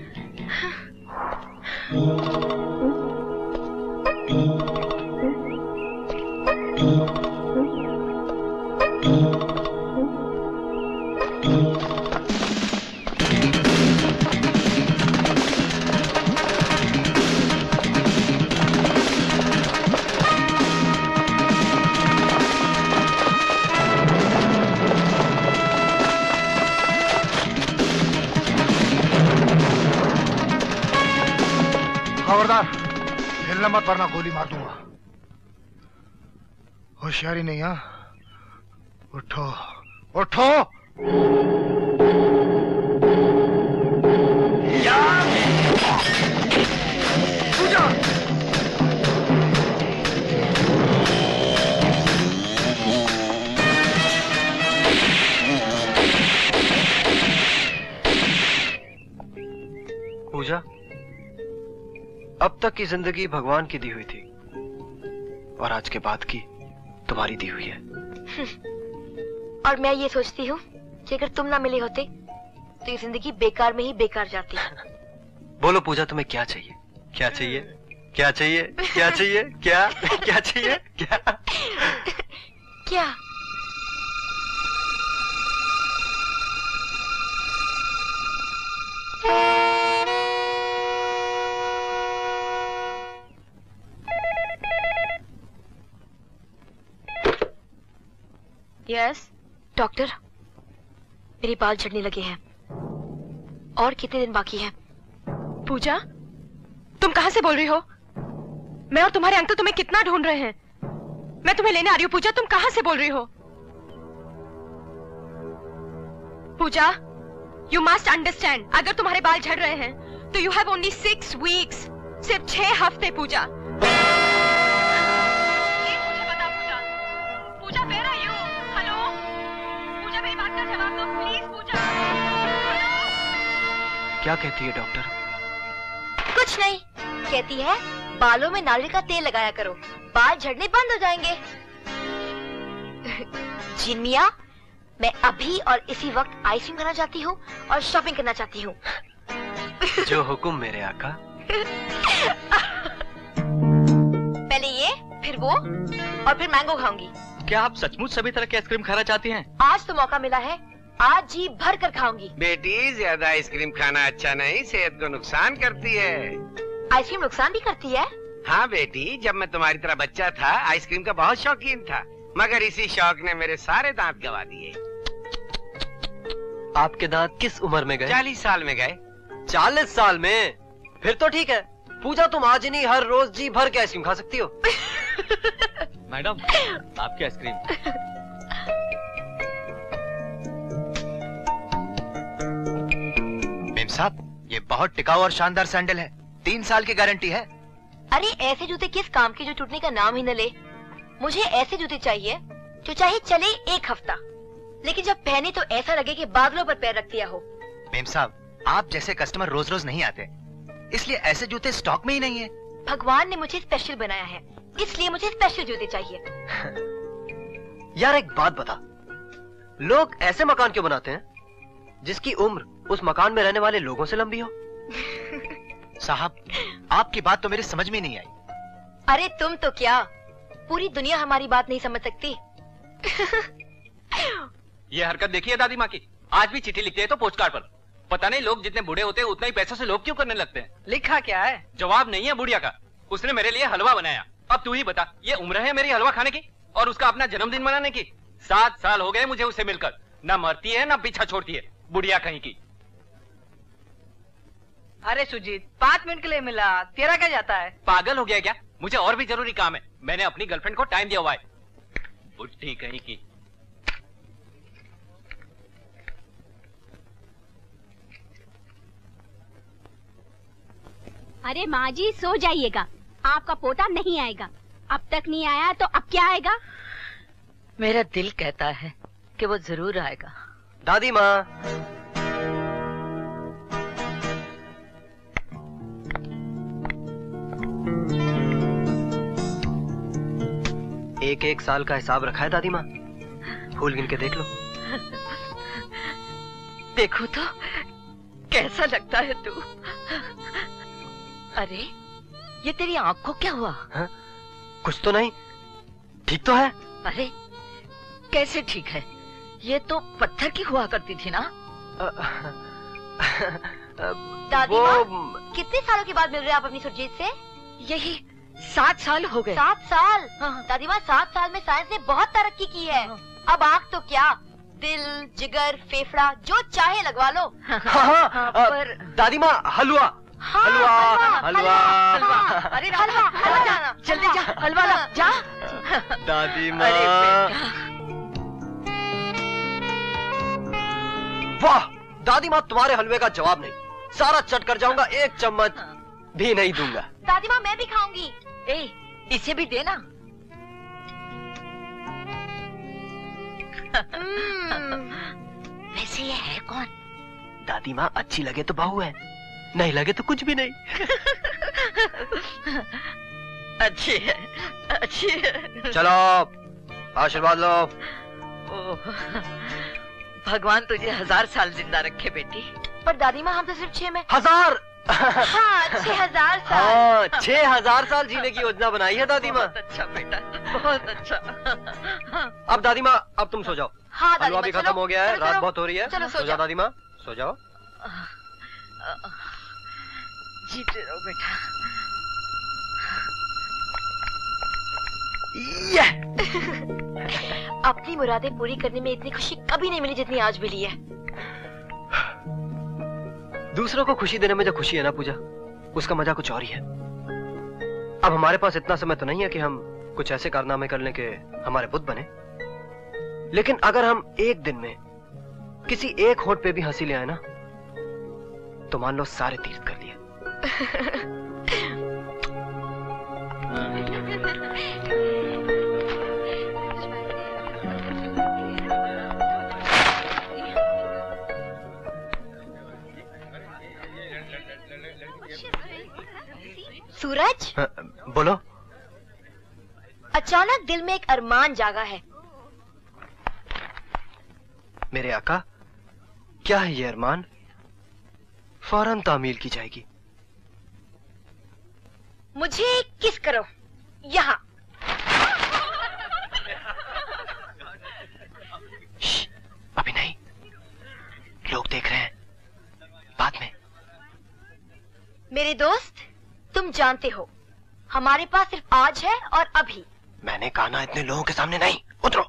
खबरदार, हिलना मत वरना गोली मार दूंगा। होशियारी नहीं, हाँ? उठो उठो। पूजा, अब तक की जिंदगी भगवान की दी हुई थी और आज के बाद की तुम्हारी दी हुई है। और मैं ये सोचती हूँ कि अगर तुम ना मिले होते तो ये जिंदगी बेकार में ही बेकार जाती। बोलो पूजा, तुम्हें क्या चाहिए? क्या चाहिए? क्या चाहिए? क्या चाहिए? क्या क्या चाहिए? क्या क्या? यस डॉक्टर, मेरे बाल झड़ने लगे हैं। और कितने दिन बाकी हैं? पूजा, तुम कहाँ से बोल रही हो? मैं और तुम्हारे अंकल तुम्हें कितना ढूंढ रहे हैं। मैं तुम्हें लेने आ रही हूँ। पूजा, तुम कहाँ से बोल रही हो? पूजा, यू मस्ट अंडरस्टैंड, अगर तुम्हारे बाल झड़ रहे हैं तो यू हैव ओनली 6 वीक्स, सिर्फ 6 हफ्ते। पूजा, मुझे बता Puja. Puja, where are you? Hello Puja, मेरी बात का जवाब दो प्लीज। पूजा, क्या कहती है डॉक्टर? कुछ नहीं, कहती है बालों में नारियल का तेल लगाया करो, बाल झड़ने बंद हो जाएंगे। जीन मिया, मैं अभी और इसी वक्त आइसक्रीम खाना चाहती हूँ और शॉपिंग करना चाहती हूँ। जो हुक्म मेरे आका। पहले ये, फिर वो और फिर मैंगो खाऊंगी। क्या आप सचमुच सभी तरह की आइसक्रीम खाना चाहती हैं? आज तो मौका मिला है, आज जी भर कर खाऊंगी। बेटी, ज्यादा आइसक्रीम खाना अच्छा नहीं, सेहत को नुकसान करती है। आइसक्रीम नुकसान भी करती है? हाँ बेटी, जब मैं तुम्हारी तरह बच्चा था आइसक्रीम का बहुत शौकीन था, मगर इसी शौक ने मेरे सारे दांत गवा दिए। आपके दांत किस उम्र में गए? 40 साल में गए। 40 साल में? फिर तो ठीक है पूजा, तुम आज नहीं हर रोज जी भर के आइसक्रीम खा सकती हो। मैडम, आपकी आइसक्रीम। मेम साहब, ये बहुत टिकाऊ और शानदार सैंडल है, 3 साल की गारंटी है। अरे ऐसे जूते किस काम के जो टूटने का नाम ही न ले। मुझे ऐसे जूते चाहिए जो चाहे चले 1 हफ्ता, लेकिन जब पहने तो ऐसा लगे कि बादलों पर पैर रख दिया हो। मेम साहब, आप जैसे कस्टमर रोज रोज नहीं आते, इसलिए ऐसे जूते स्टॉक में ही नहीं है। भगवान ने मुझे स्पेशल बनाया है, इसलिए मुझे स्पेशल जूते चाहिए। यार एक बात बता, लोग ऐसे मकान क्यों बनाते हैं जिसकी उम्र उस मकान में रहने वाले लोगों से लंबी हो? साहब, आपकी बात तो मेरे समझ में नहीं आई। अरे तुम तो क्या, पूरी दुनिया हमारी बात नहीं समझ सकती। ये हरकत देखिए दादी माँ की, आज भी चिट्ठी लिखते हैं तो पोस्टकार्ड पर। पता नहीं लोग जितने बूढ़े होते हैं उतना ही पैसों से लोभ क्यों करने लगते हैं। लिखा क्या है? जवाब नहीं है बुढ़िया का। उसने मेरे लिए हलवा बनाया। अब तू ही बता, ये उम्र है मेरी हलवा खाने की और उसका अपना जन्मदिन मनाने की? 7 साल हो गए मुझे उसे मिलकर, न मरती है न पीछा छोड़ती है, बुढ़िया कहीं की। अरे सुजीत, 5 मिनट के लिए मिला, तेरा क्या जाता है? पागल हो गया क्या? मुझे और भी जरूरी काम है। मैंने अपनी गर्लफ्रेंड को टाइम दिया हुआ है। बुढ़ी कहीं की। अरे माँ जी, सो जाइएगा, आपका पोता नहीं आएगा। अब तक नहीं आया तो अब क्या आएगा? मेरा दिल कहता है कि वो जरूर आएगा। दादी माँ, एक साल का हिसाब रखा है दादी माँ, फूल गिन के देख लो। देखो तो कैसा लगता है तू। अरे ये तेरी आंख को क्या हुआ? हा? कुछ तो नहीं, ठीक तो है। अरे कैसे ठीक है? ये तो पत्थर की हुआ करती थी ना। दादी माँ, कितने सालों के बाद मिल रहे हैं आप अपनी सुरजीत से? यही 7 साल हो गए। 7 साल? दादी माँ, 7 साल में साइंस ने बहुत तरक्की की है। अब आँख तो क्या, दिल, जिगर, फेफड़ा जो चाहे लगवा लो। पर दादी माँ, हलवा हलवा हलवा अरे हलवा जाना, जल्दी जा, हलवा ला जा। दादी माँ, वाह दादी माँ, तुम्हारे हलवे का जवाब नहीं। सारा चट कर जाऊंगा, एक चम्मच भी नहीं दूंगा। दादी माँ, मैं भी खाऊंगी। इसे भी देना। वैसे ये है कौन? दादी माँ, अच्छी लगे तो बहू है, नहीं लगे तो कुछ भी नहीं। अच्छी है, अच्छी है। चलो आशीर्वाद लो। भगवान तुझे 1000 साल जिंदा रखे बेटी। पर दादी माँ, हम तो सिर्फ 6 में। 1000? हाँ, 6000 साल। हाँ, 6000 साल जीने की योजना बनाई है दादी माँ। बहुत अच्छा बेटा, बहुत अच्छा। अब दादी माँ, अब तुम सो जाओ। हाँ, हलवा भी खत्म हो गया है, रात बहुत हो रही है। चलो सो जाओ दादी माँ, सो जाओ। जीते रहो बेटा। अपनी मुरादें पूरी करने में इतनी खुशी कभी नहीं मिली जितनी आज मिली है। दूसरों को खुशी देने में जो खुशी है ना पूजा, उसका मजा कुछ और ही है। अब हमारे पास इतना समय तो नहीं है कि हम कुछ ऐसे कारनामे करने के हमारे बुत बने, लेकिन अगर हम एक दिन में किसी एक होठ पे भी हंसी ले आए ना, तो मान लो सारे तीर्थ कर लिए। सूरज, बोलो। अचानक दिल में एक अरमान जागा है। मेरे आका, क्या है ये अरमान? फौरन तामील की जाएगी। मुझे किस करो यहाँ। अभी नहीं, लोग देख रहे हैं, बाद में। मेरे दोस्त, तुम जानते हो हमारे पास सिर्फ आज है और अभी। मैंने कहा ना, इतने लोगों के सामने नहीं। उतरो।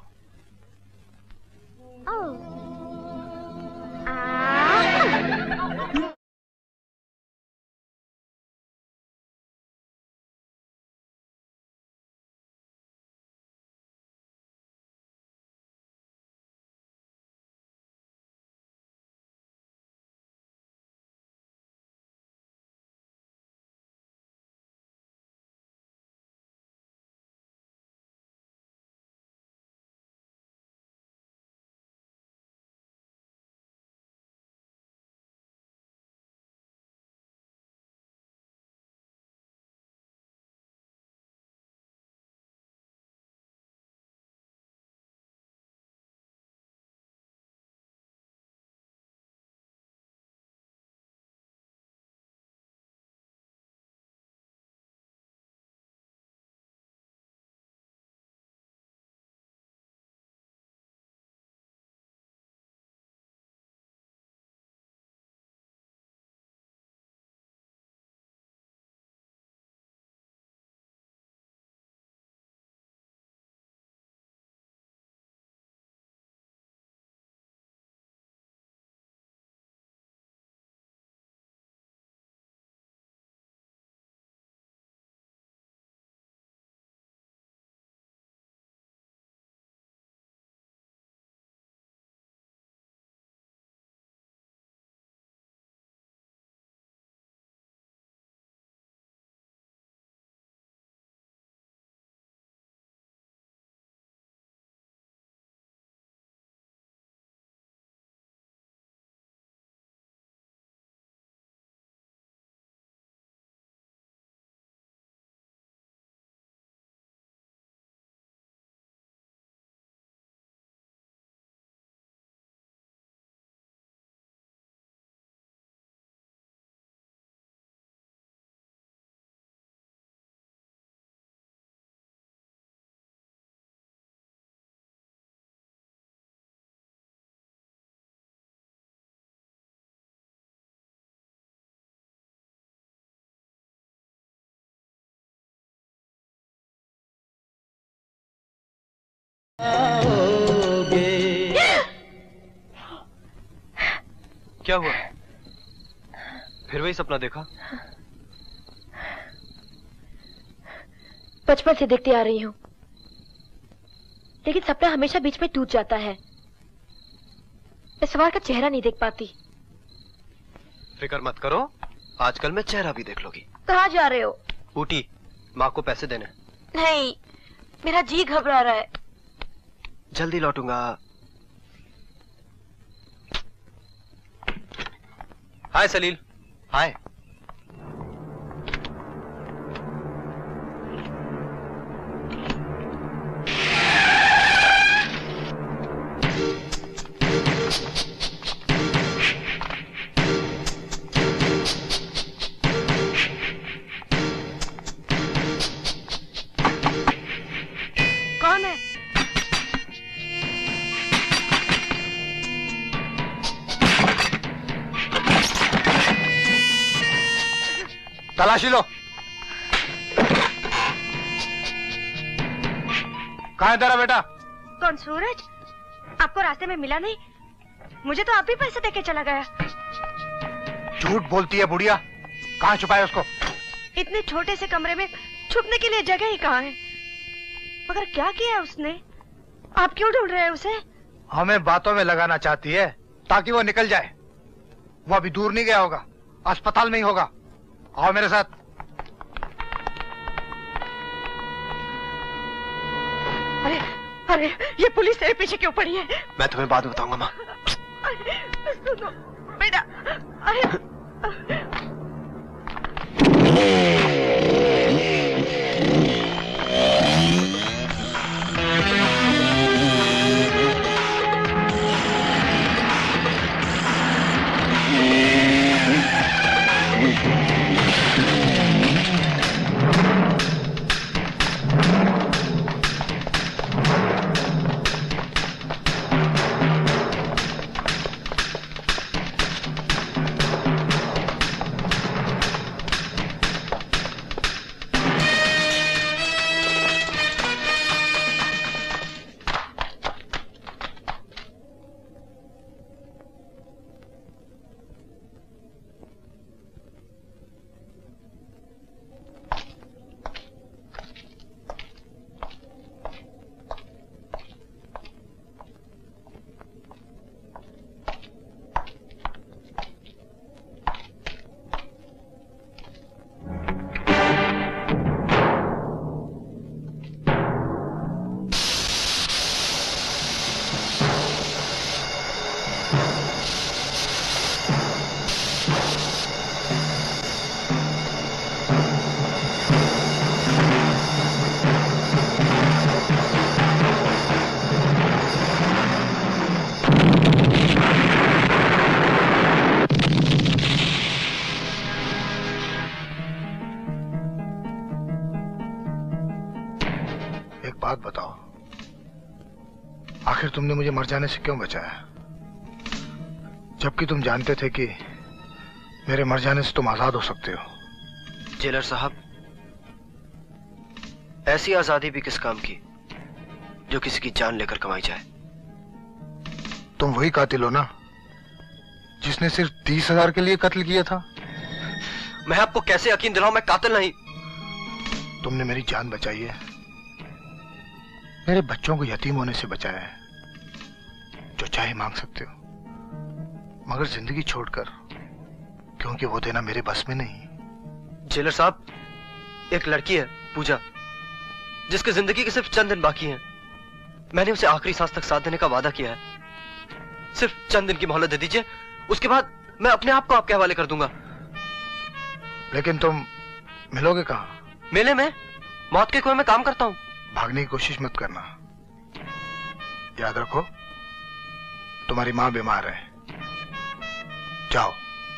पाओगे। क्या हुआ? फिर वही सपना देखा? बचपन से देखती आ रही हूँ, लेकिन सपना हमेशा बीच में टूट जाता है। मैं सवार का चेहरा नहीं देख पाती। फिक्र मत करो, आजकल मैं चेहरा भी देख लूंगी। कहाँ जा रहे हो? ऊटी, माँ को पैसे देने। नहीं, मेरा जी घबरा रहा है। जल्दी लौटूंगा। हाय सलील। हाय। कौन है? तलाशी लो। कहाँ है तेरा बेटा? कौन, सूरज? आपको रास्ते में मिला नहीं? मुझे तो आप ही पैसे देके चला गया। झूठ बोलती है बुढ़िया। कहाँ छुपाया उसको? इतने छोटे से कमरे में छुपने के लिए जगह ही कहाँ है? मगर क्या किया उसने? आप क्यों ढूंढ रहे हैं उसे? हमें बातों में लगाना चाहती है ताकि वो निकल जाए। वो अभी दूर नहीं गया होगा, अस्पताल में ही होगा। आओ मेरे साथ। अरे अरे, ये पुलिस तेरे पीछे क्यों पड़ी है? मैं तुम्हें बाद में बताऊंगा माँ। सुनो बेटा। अरे बात बताओ, आखिर तुमने मुझे मर जाने से क्यों बचाया, जबकि तुम जानते थे कि मेरे मर जाने से तुम आजाद हो सकते हो? जेलर साहब, ऐसी आजादी भी किस काम की जो किसी की जान लेकर कमाई जाए। तुम वही कातिल हो ना जिसने सिर्फ 30,000 के लिए कत्ल किया था? मैं आपको कैसे यकीन दिलाऊं मैं कातिल नहीं। तुमने मेरी जान बचाई है, मेरे बच्चों को यतीम होने से बचाया है। जो चाहे मांग सकते हो, मगर जिंदगी छोड़कर, क्योंकि वो देना मेरे बस में नहीं। जेलर साहब, एक लड़की है पूजा, जिसकी जिंदगी के सिर्फ चंद दिन बाकी हैं। मैंने उसे आखिरी सांस तक साथ देने का वादा किया है। सिर्फ चंद दिन की मोहलत दे दीजिए, उसके बाद मैं अपने आप को आपके हवाले कर दूंगा। लेकिन तुम मिलोगे कहाँ? मेले में, मौत के कुएं में काम करता हूँ। भागने की कोशिश मत करना, याद रखो तुम्हारी माँ बीमार है। जाओ।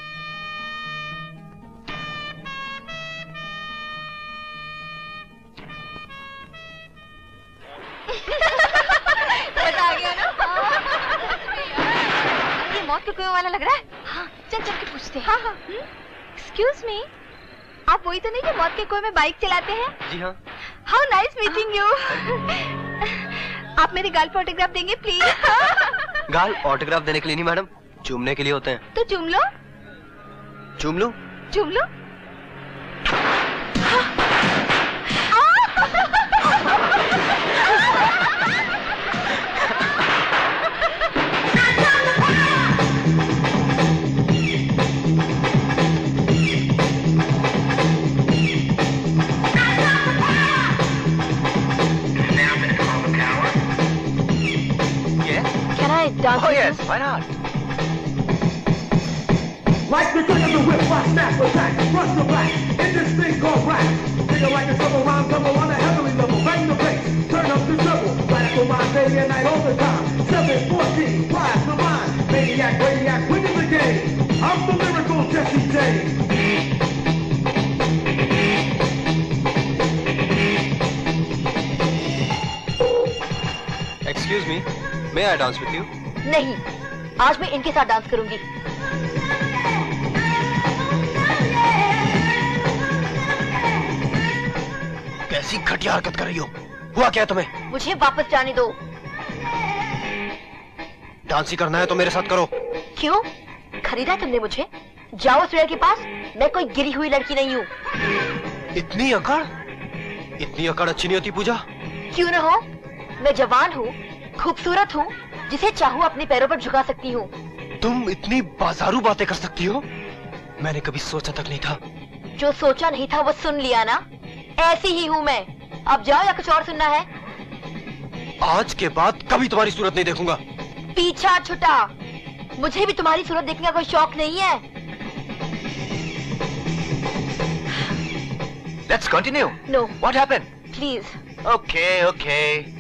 मजा आ गया ना? ये मौत के कुएं वाला लग रहा है। हाँ, चल चल के पूछते हैं। हाँ हाँ। एक्सक्यूज मी, आप वही तो नहीं जो मौत के कुएं में बाइक चलाते हैं? जी हाँ। How nice meeting you. आप मेरे गाल पे ऑटोग्राफ देंगे प्लीज? गाल ऑटोग्राफ देने के लिए नहीं मैडम, चूमने के लिए होते हैं। तो चूम लो। चूम लो? चूम लो। Can I dance? Oh yes, why not? Like the quick of the whip, I snap, attack, rush the black, in this thing called rap. Nigga like a trouble rhyme, double on a heavenly level, bang the bass, turn up the treble, radical mind, day and night all the time. 714, rise the mind, maniac, radiac, winning the game. I'm the lyrical Jesse James. Excuse me, may I dance with you? नहीं, आज मैं इनके साथ dance करूंगी। कैसी घटिया हरकत कर रही हो? हुआ क्या तुम्हें? मुझे वापस जाने दो। डांस ही करना है तो मेरे साथ करो। क्यों? खरीदा तुमने मुझे? जाओ सूर्य के पास, मैं कोई गिरी हुई लड़की नहीं हूँ। इतनी अकड़? इतनी अकड़ अच्छी नहीं होती पूजा। क्यों न हो? मैं जवान हूँ, खूबसूरत हूँ, जिसे चाहूँ अपने पैरों पर झुका सकती हूँ। तुम इतनी बाजारू बातें कर सकती हो? मैंने कभी सोचा तक नहीं था। जो सोचा नहीं था वो सुन लिया ना? ऐसी ही हूँ मैं। अब जाओ या कुछ और सुनना है? आज के बाद कभी तुम्हारी सूरत नहीं देखूंगा। पीछा छुटा। मुझे भी तुम्हारी सूरत देखने का कोई शौक नहीं है। Let's continue. No. What happened? Please. Okay, okay.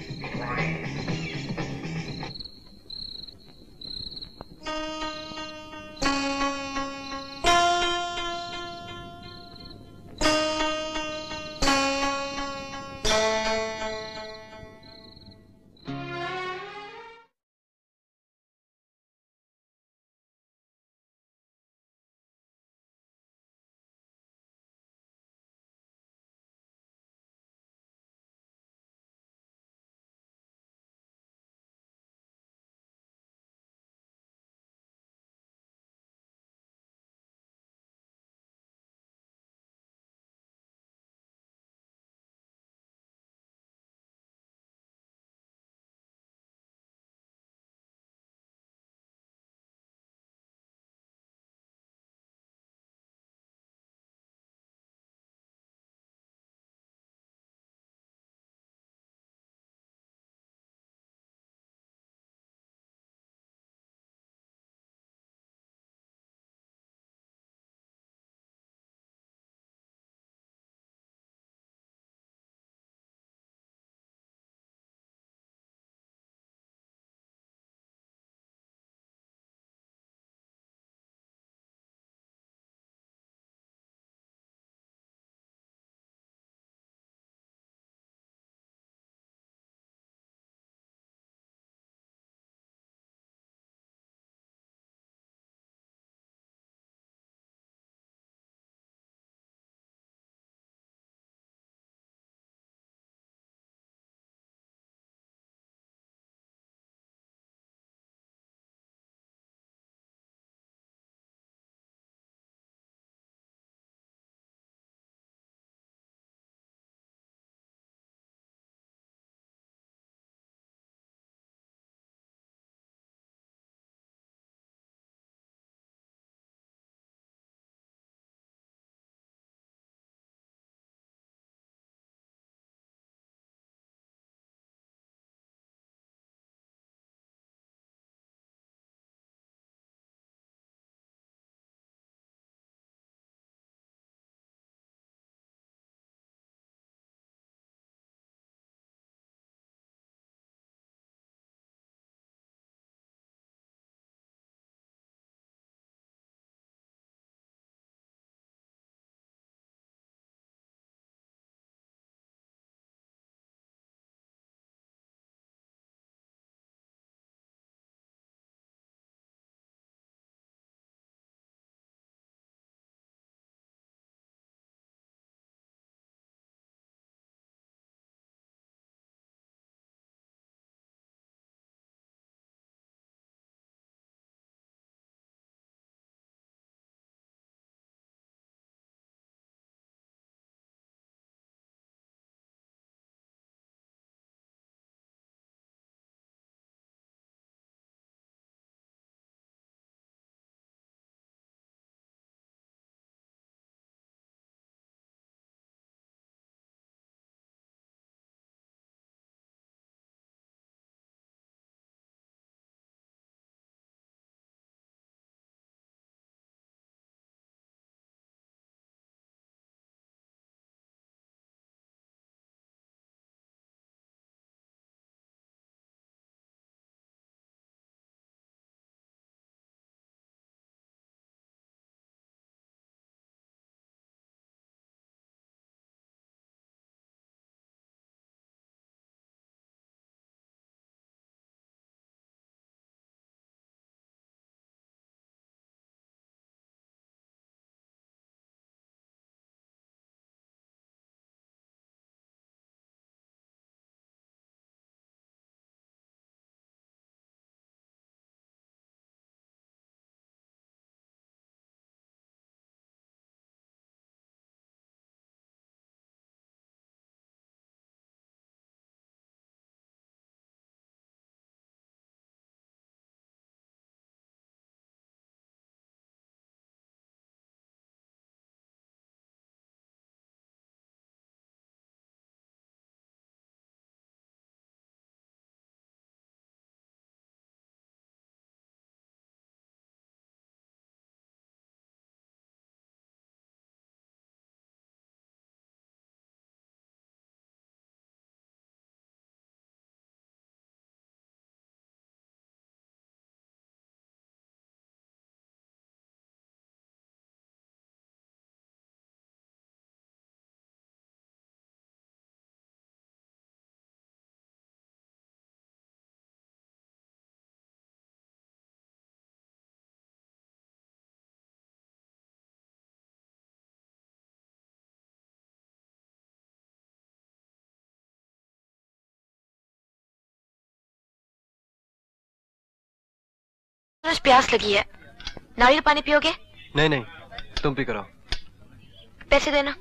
सूरज प्यास लगी है, नारियल पानी पियोगे? नहीं नहीं, तुम पी करो। पैसे देना।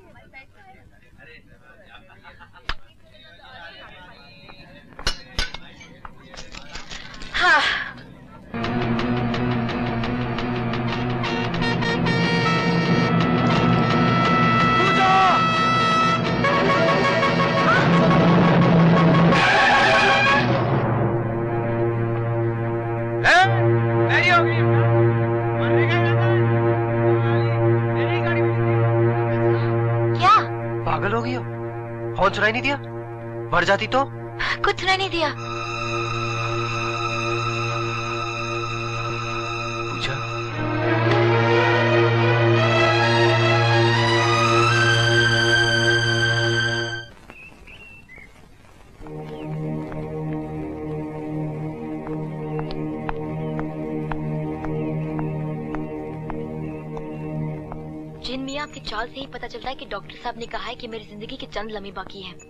हाँ। पागल हो गई हो? फोन सुनाई नहीं दिया? मर जाती तो? कुछ सुनाई नहीं दिया। पूजा, जिन मियाँ, आपके चाल से ही पता चलता है कि डॉक्टर साहब ने कहा है कि मेरी जिंदगी के चंद लम्हे बाकी हैं।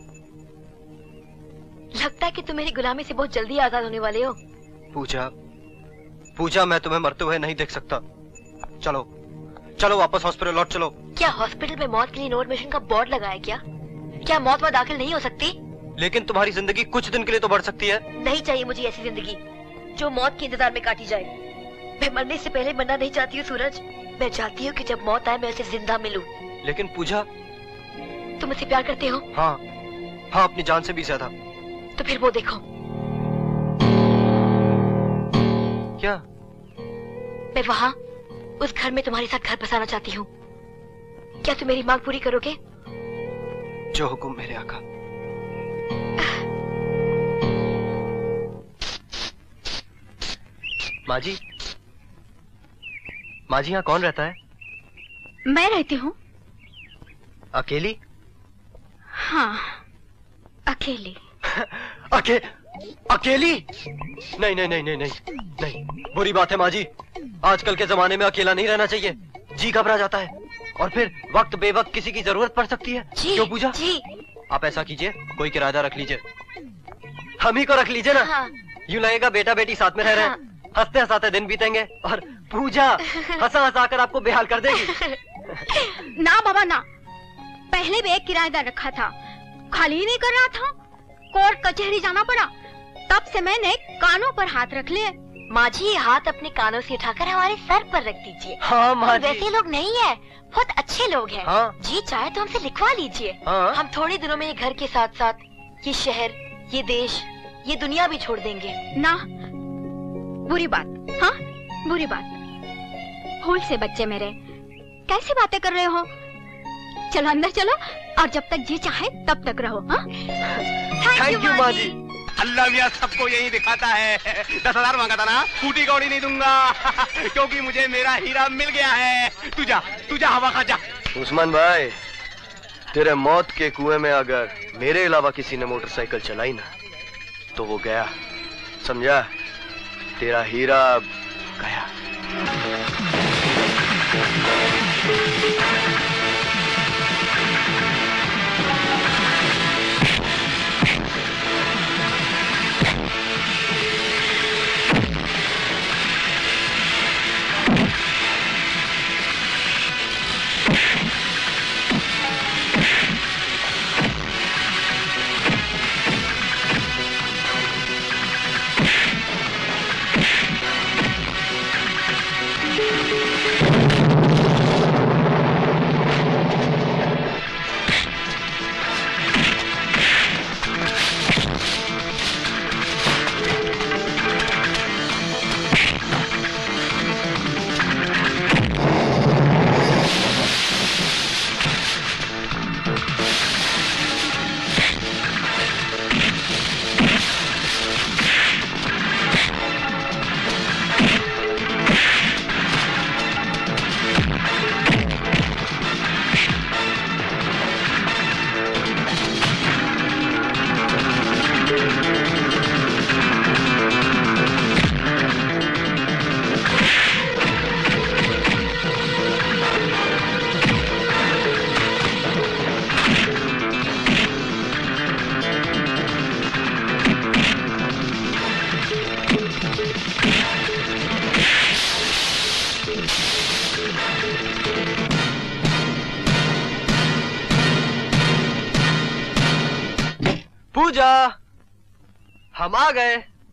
लगता है कि तुम मेरी गुलामी से बहुत जल्दी आजाद होने वाले हो। पूजा, पूजा, मैं तुम्हें मरते हुए नहीं देख सकता। चलो चलो वापस हॉस्पिटल लौट चलो। क्या हॉस्पिटल में मौत के लिए नो एडमिशन का बोर्ड लगाया क्या? क्या मौत वहाँ दाखिल नहीं हो सकती? लेकिन तुम्हारी जिंदगी कुछ दिन के लिए तो बढ़ सकती है। नहीं चाहिए मुझे ऐसी जिंदगी जो मौत के इंतजार में काटी जाए। मैं मरने से पहले मरना नहीं चाहती हूँ सूरज। मैं चाहती हूँ कि जब मौत आए मैं उसे जिंदा मिलूं। लेकिन पूजा, तुम मुझसे प्यार करते हो? हाँ हाँ, अपनी जान से भी ज्यादा। तो फिर वो देखो। क्या? मैं वहाँ उस घर में तुम्हारे साथ घर बसाना चाहती हूँ। क्या तुम मेरी मांग पूरी करोगे? जो हुक्म मेरे आका। माँ जी, माँ जी, यहाँ कौन रहता है? मैं रहती हूँ। अकेली? हाँ, अकेली। अकेली? नहीं नहीं नहीं नहीं नहीं नहीं, बुरी बात है माँ जी। आजकल के जमाने में अकेला नहीं रहना चाहिए, जी घबरा जाता है और फिर वक्त बेवक्त किसी की जरूरत पड़ सकती है। क्यों पूजा? जी। आप ऐसा कीजिए, कोई किराएदार रख लीजिए। हम ही को रख लीजिए ना। हाँ। यूं लगेगा बेटा बेटी साथ में रह रहे हैं। हंसते हंसाते दिन बीतेंगे और पूजा हंसा हंसा कर आपको बेहाल कर देगी। ना बाबा ना, पहले भी एक किराएदार रखा था, खाली ही नहीं कर रहा था। कोर्ट कचहरी जाना पड़ा, तब से मैंने कानों पर हाथ रख लिए। माँ जी, ये हाथ अपने कानों से उठाकर हमारे सर पर रख दीजिए। हाँ माँ जी। वैसे लोग नहीं है, बहुत अच्छे लोग हैं। हाँ। जी चाहे तो हमसे लिखवा लीजिए। हाँ। हम थोड़े दिनों में ये घर के साथ साथ ये शहर, ये देश, ये दुनिया भी छोड़ देंगे। ना, बुरी बात। हाँ, बुरी बात। भूल से बच्चे मेरे, कैसी बातें कर रहे हो? चलो अंदर चलो, और जब तक जी चाहे तब तक रहो। हाँ? थैंक यू माँ जी। अल्लाह मियां सबको यही दिखाता है। 10,000 मांगा था ना, टूटी कौड़ी नहीं दूंगा क्योंकि मुझे मेरा हीरा मिल गया है। तू जा हवा खा जा। उस्मान भाई, तेरे मौत के कुएं में अगर मेरे अलावा किसी ने मोटरसाइकिल चलाई ना, तो वो गया, समझा? तेरा हीरा अब गया। पूजा, हम आ गए।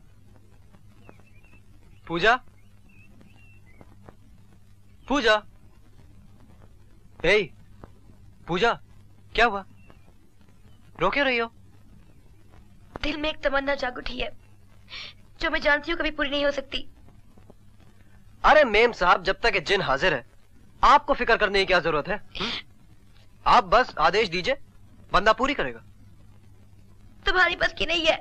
पूजा, पूजा, पूजा, क्या हुआ? रो क्यों रही हो? दिल में एक तमन्ना जाग उठी है जो मैं जानती हूँ कभी पूरी नहीं हो सकती। अरे मेम साहब, जब तक ये जिन हाजिर है आपको फिक्र करने की क्या जरूरत है? आप बस आदेश दीजिए, बंदा पूरी करेगा। तुम्हारी बस की नहीं है।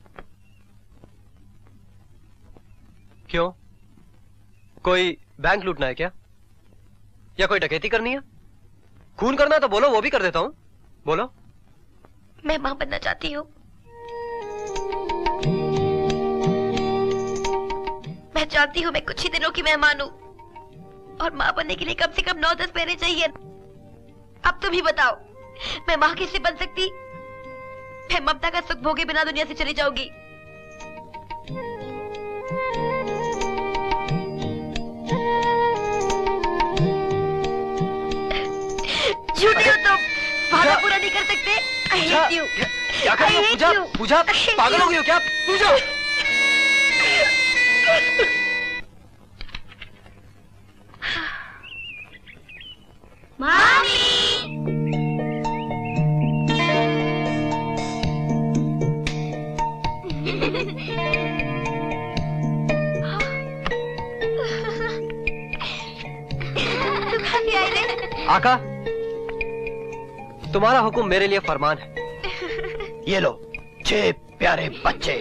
क्यों? कोई बैंक लूटना है क्या? या कोई डकैती करनी है? खून करना तो बोलो, वो भी कर देता हूं। बोलो। मैं मां बनना चाहती हूँ। मैं चाहती हूँ मैं कुछ ही दिनों की मेहमान हूँ और मां बनने के लिए कम से कम 9-10 महीने चाहिए। अब तुम ही बताओ, मैं मां कैसे बन सकती? मैं ममता का सुख भोगे बिना दुनिया से चली जाऊंगी। झूठी हो तुम, वादा पूरा नहीं कर सकते। I hate you. क्या कर रही हो पूजा? पूजा, पागल हो गई हो क्या? पूजा, आका, तुम्हारा हुक्म मेरे लिए फरमान है। ये लो 6 प्यारे बच्चे।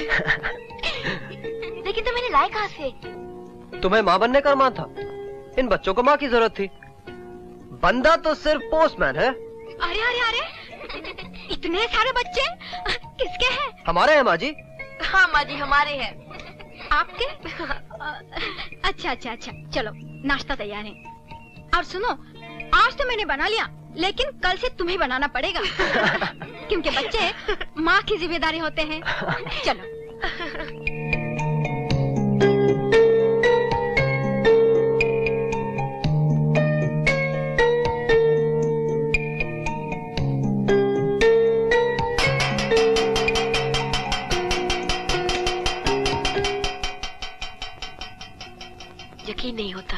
लेकिन तो मैंने लाए कहाँ से? तुम्हें माँ बनने का अरमान था, इन बच्चों को माँ की जरूरत थी। बंदा तो सिर्फ पोस्टमैन है। अरे अरे अरे, इतने सारे बच्चे किसके हैं? हमारे हैं माँ जी। हाँ माँ जी, हमारे हैं। आपके? अच्छा अच्छा अच्छा, चलो नाश्ता तैयार है। और सुनो, आज तो मैंने बना लिया, लेकिन कल से तुम्हें बनाना पड़ेगा क्योंकि बच्चे माँ की जिम्मेदारी होते हैं। चलो। यकीन नहीं होता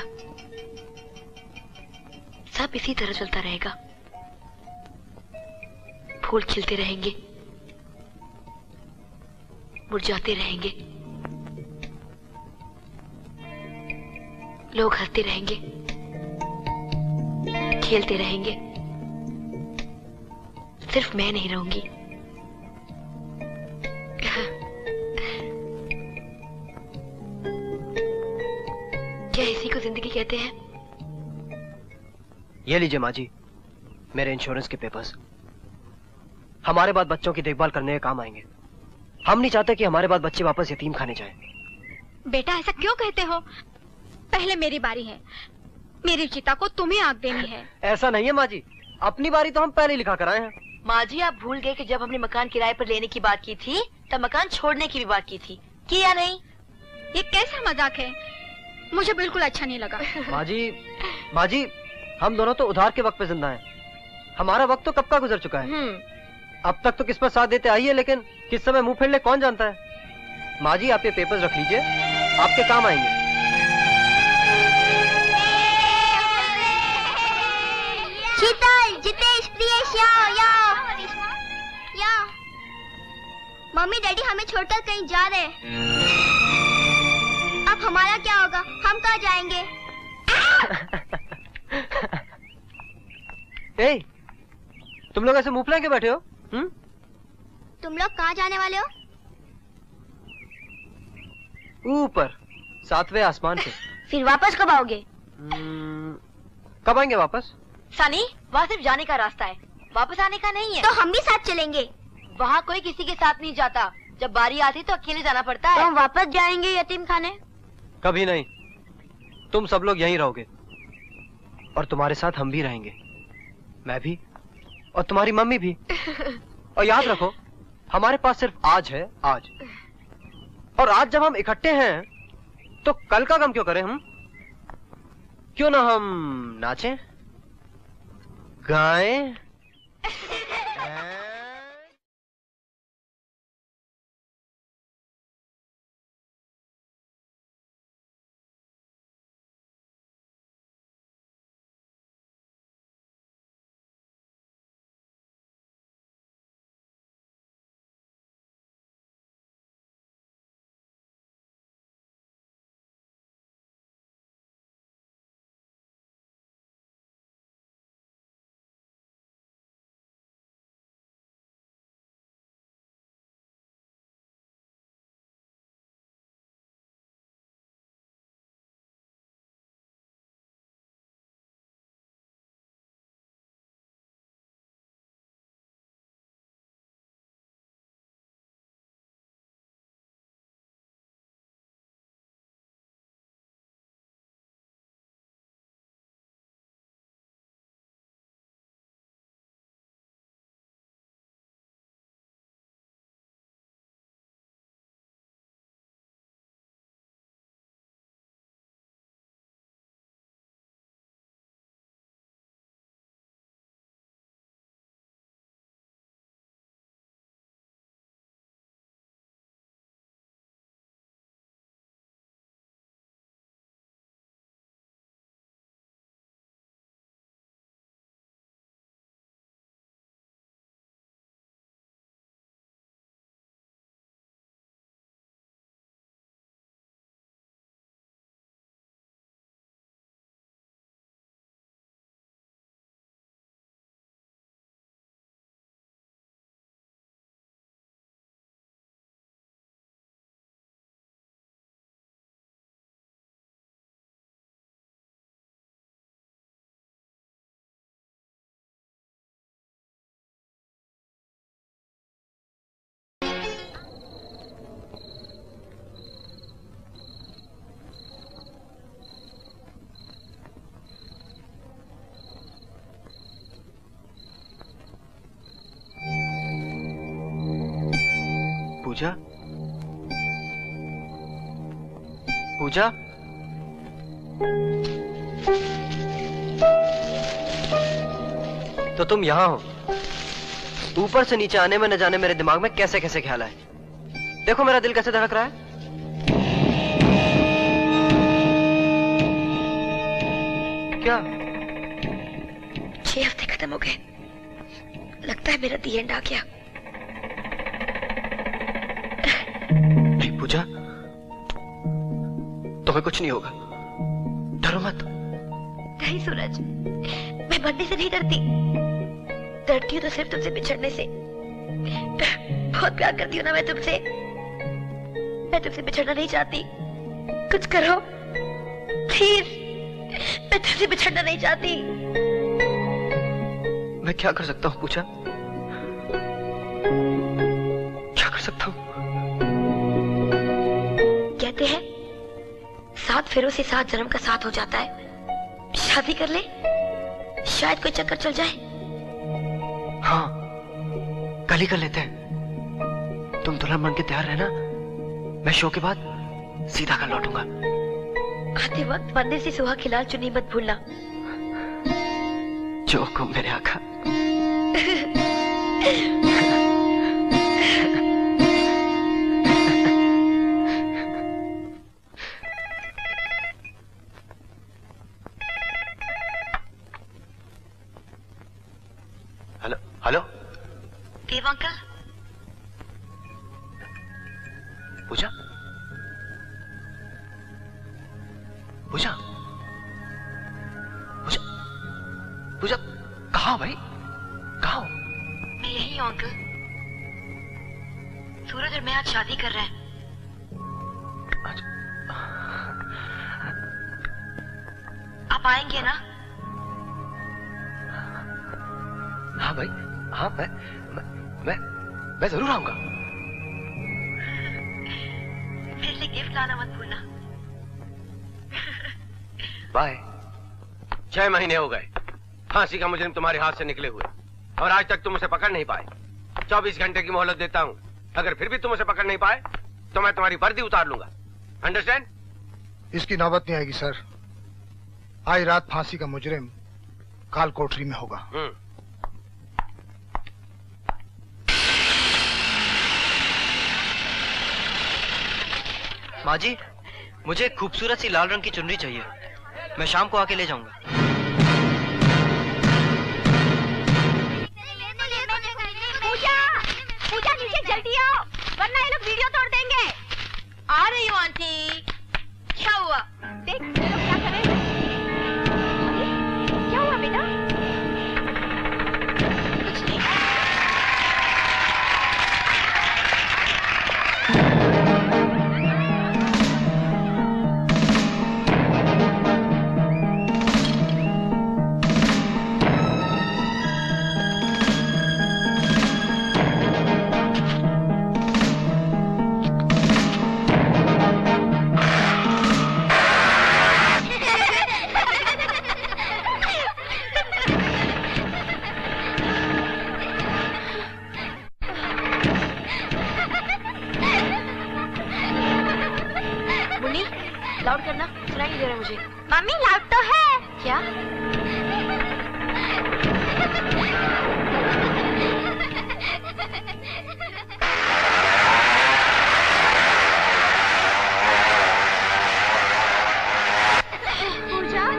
सब इसी तरह चलता रहेगा। फूल खिलते रहेंगे, मुरझाते रहेंगे, लोग हंसते रहेंगे, खेलते रहेंगे, सिर्फ मैं नहीं रहूंगी। क्या इसी को जिंदगी कहते हैं? ये लीजिए माँ जी, मेरे इंश्योरेंस के पेपर्स। हमारे बाद बच्चों की देखभाल करने के काम आएंगे। हम नहीं चाहते कि हमारे बाद बच्चे वापस यतीम खाने जाएं। बेटा ऐसा क्यों कहते हो? पहले मेरी बारी है, मेरी चिता को तुम्हें आग देनी है। ऐसा नहीं है माँ जी, अपनी बारी तो हम पहले लिखा कर आए हैं। माँ जी, आप भूल गए कि जब हमने मकान किराए पर लेने की बात की थी तब मकान छोड़ने की भी बात की थी, की या नहीं? ये कैसा मजाक है? मुझे बिल्कुल अच्छा नहीं लगा। माँ जी, हम दोनों तो उधार के वक्त पे जिंदा हैं। हमारा वक्त तो कब का गुजर चुका है। अब तक तो किस्मत साथ देते आई है, लेकिन किस समय मुंह फेर ले कौन जानता है। माँ जी, आप ये पेपर्स रख लीजिए, आपके काम आएंगे। शीतल, जितेश, प्रियेश, या मम्मी डैडी हमें छोड़कर कहीं जा रहे हैं। अब हमारा क्या होगा? हम कहाँ जाएंगे? ए, तुम लोग ऐसे मुंह फुला के बैठे हो? तुम लोग कहाँ जाने वाले हो? ऊपर 7वें आसमान पे। फिर वापस कब आओगे? कब आएंगे वापस? सनी, वहाँ सिर्फ जाने का रास्ता है, वापस आने का नहीं है। तो हम भी साथ चलेंगे। वहाँ कोई किसी के साथ नहीं जाता, जब बारी आती तो अकेले जाना पड़ता है। तो हम वापस जाएंगे यतीम खाने? कभी नहीं, तुम सब लोग यहीं रहोगे और तुम्हारे साथ हम भी रहेंगे, मैं भी और तुम्हारी मम्मी भी। और याद रखो, हमारे पास सिर्फ आज है, आज। और आज जब हम इकट्ठे हैं तो कल का गम क्यों करें हम? क्यों ना हम नाचें, गाएं? पूजा, पूजा, तो तुम यहाँ हो। ऊपर से नीचे आने में न जाने मेरे दिमाग में कैसे कैसे ख्याल आए। देखो मेरा दिल कैसे धड़क रहा है। 6 हफ्ते खत्म हो गए, लगता है मेरा दी एंड आ गया। नहीं पूजा, तुम्हें कुछ नहीं होगा, डरो मत। नहीं सूरज, मैं मरने से नहीं डरती, डरती हूँ तो सिर्फ तुमसे बिछड़ने से। बहुत प्यार करती हूँ ना मैं तुमसे, मैं तुमसे बिछड़ना नहीं चाहती। कुछ करो प्लीज, मैं तुमसे बिछड़ना नहीं चाहती। मैं क्या कर सकता हूँ पूजा, क्या कर सकता हूँ? कहते हैं 7 फेरों से 7 जन्म का साथ हो जाता है। शादी कर ले, शायद कोई चक्कर चल जाए। हाँ, कल ही कर लेते हैं। तुम दुल्हन बन के तैयार रहना, मैं शो के बाद सीधा कर लौटूंगा। आते वक्त मंदिर से सुहा खिलाल चुन्नी मत भूलना। जो को मेरे आका। Hello hello Dev uncle. Puja, Puja, Puja, Puja, कहाँ भाई, कहाँ हो? मैं यही हूँ अंकल। सूरज और मैं आज शादी कर रहे हैं। आप आएंगे ना? हाँ भाई, हाँ मैं जरूर आऊंगा। मेरे लिए गिफ्ट लाना मत भूलना। बाय। 6 महीने हो गए फांसी का मुजरिम तुम्हारे हाथ से निकले हुए, और आज तक तुम उसे पकड़ नहीं पाए। 24 घंटे की मोहलत देता हूँ, अगर फिर भी तुम उसे पकड़ नहीं पाए तो मैं तुम्हारी वर्दी उतार लूंगा। अंडरस्टैंड? इसकी नौबत नहीं आएगी सर। आज रात फांसी का मुजरिम काल कोठरी में होगा। माँ जी, मुझे एक खूबसूरत सी लाल रंग की चुनरी चाहिए। मैं शाम को आके ले जाऊंगा। पूजा नीचे जल्दी आओ, वरना ये लोग वीडियो तोड़ देंगे। आ रही हूँ आंटी। क्या हुआ? देख ये लोग क्या कर रहे हैं। क्या हुआ बेटा? कुछ नहीं। लाउड करना, सुनाई नहीं दे रहा मुझे। मम्मी लाउड तो है। क्या? पूजा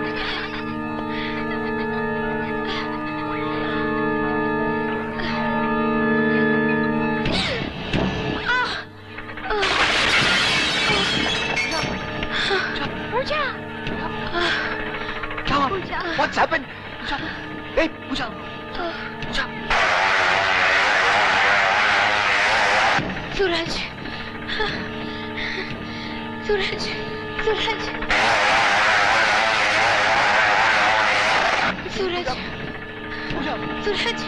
What's happened? Hey, Pooja. Pooja. सूरज, सूरज, सूरज, सूरज, सूरज।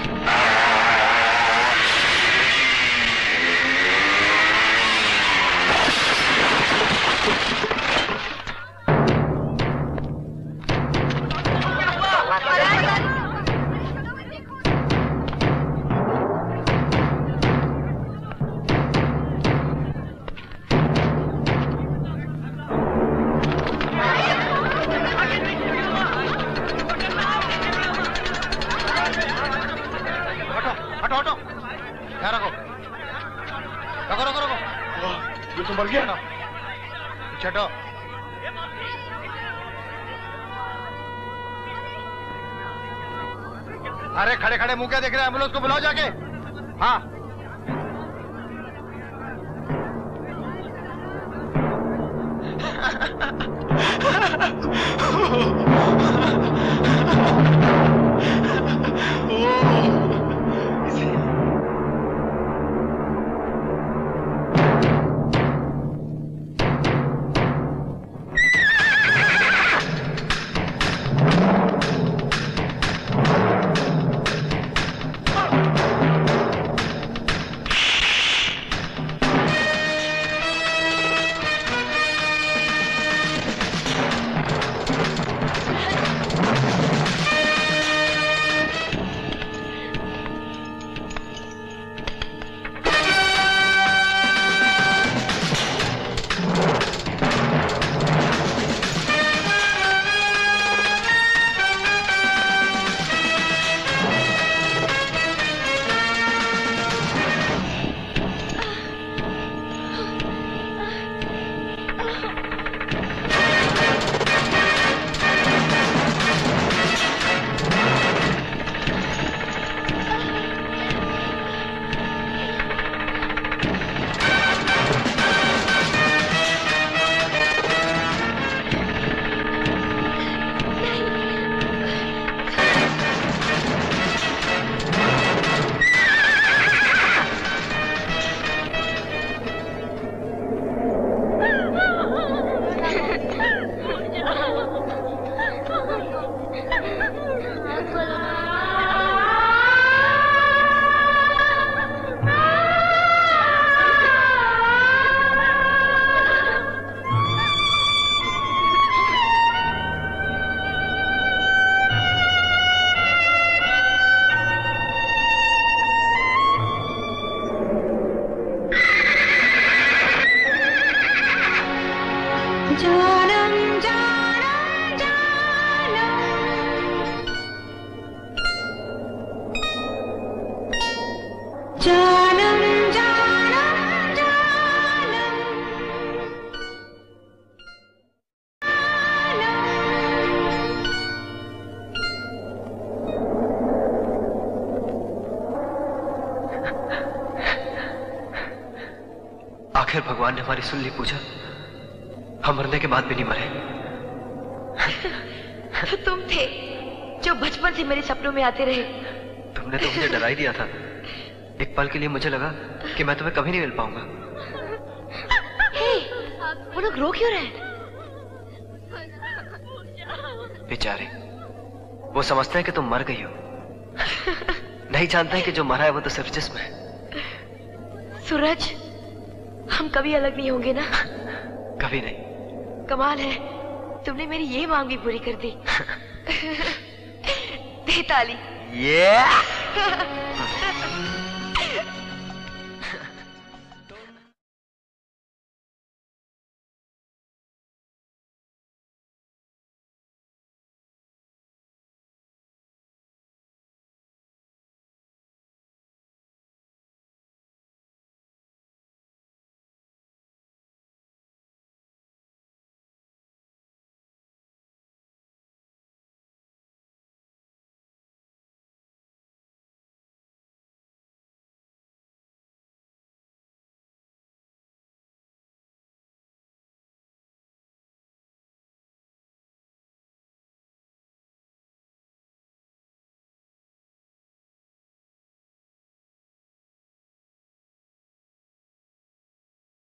संभल गया ना। चटो। अरे खड़े खड़े मुंह क्या देख रहे हैं? एम्बुलेंस को बुलाओ जाके। हाँ। आखिर भगवान ने हमारी सुन ली पूजा। हम मरने के बाद भी नहीं मरे। तो तुम थे जो बचपन से मेरे सपनों में आते रहे। तुमने तो मुझे डरा ही दिया था। एक पल के लिए मुझे लगा कि मैं तुम्हें कभी नहीं मिल पाऊंगा। वो लोग रो क्यों रहे? बेचारे, वो समझते हैं कि तुम मर गई हो। नहीं जानते हैं कि जो मरा है वो तो सिर्फ जिस्म है। सूरज, हम कभी अलग नहीं होंगे ना? कभी नहीं। कमाल है, तुमने मेरी ये मांग भी पूरी कर दी। दे ताली। Yeah!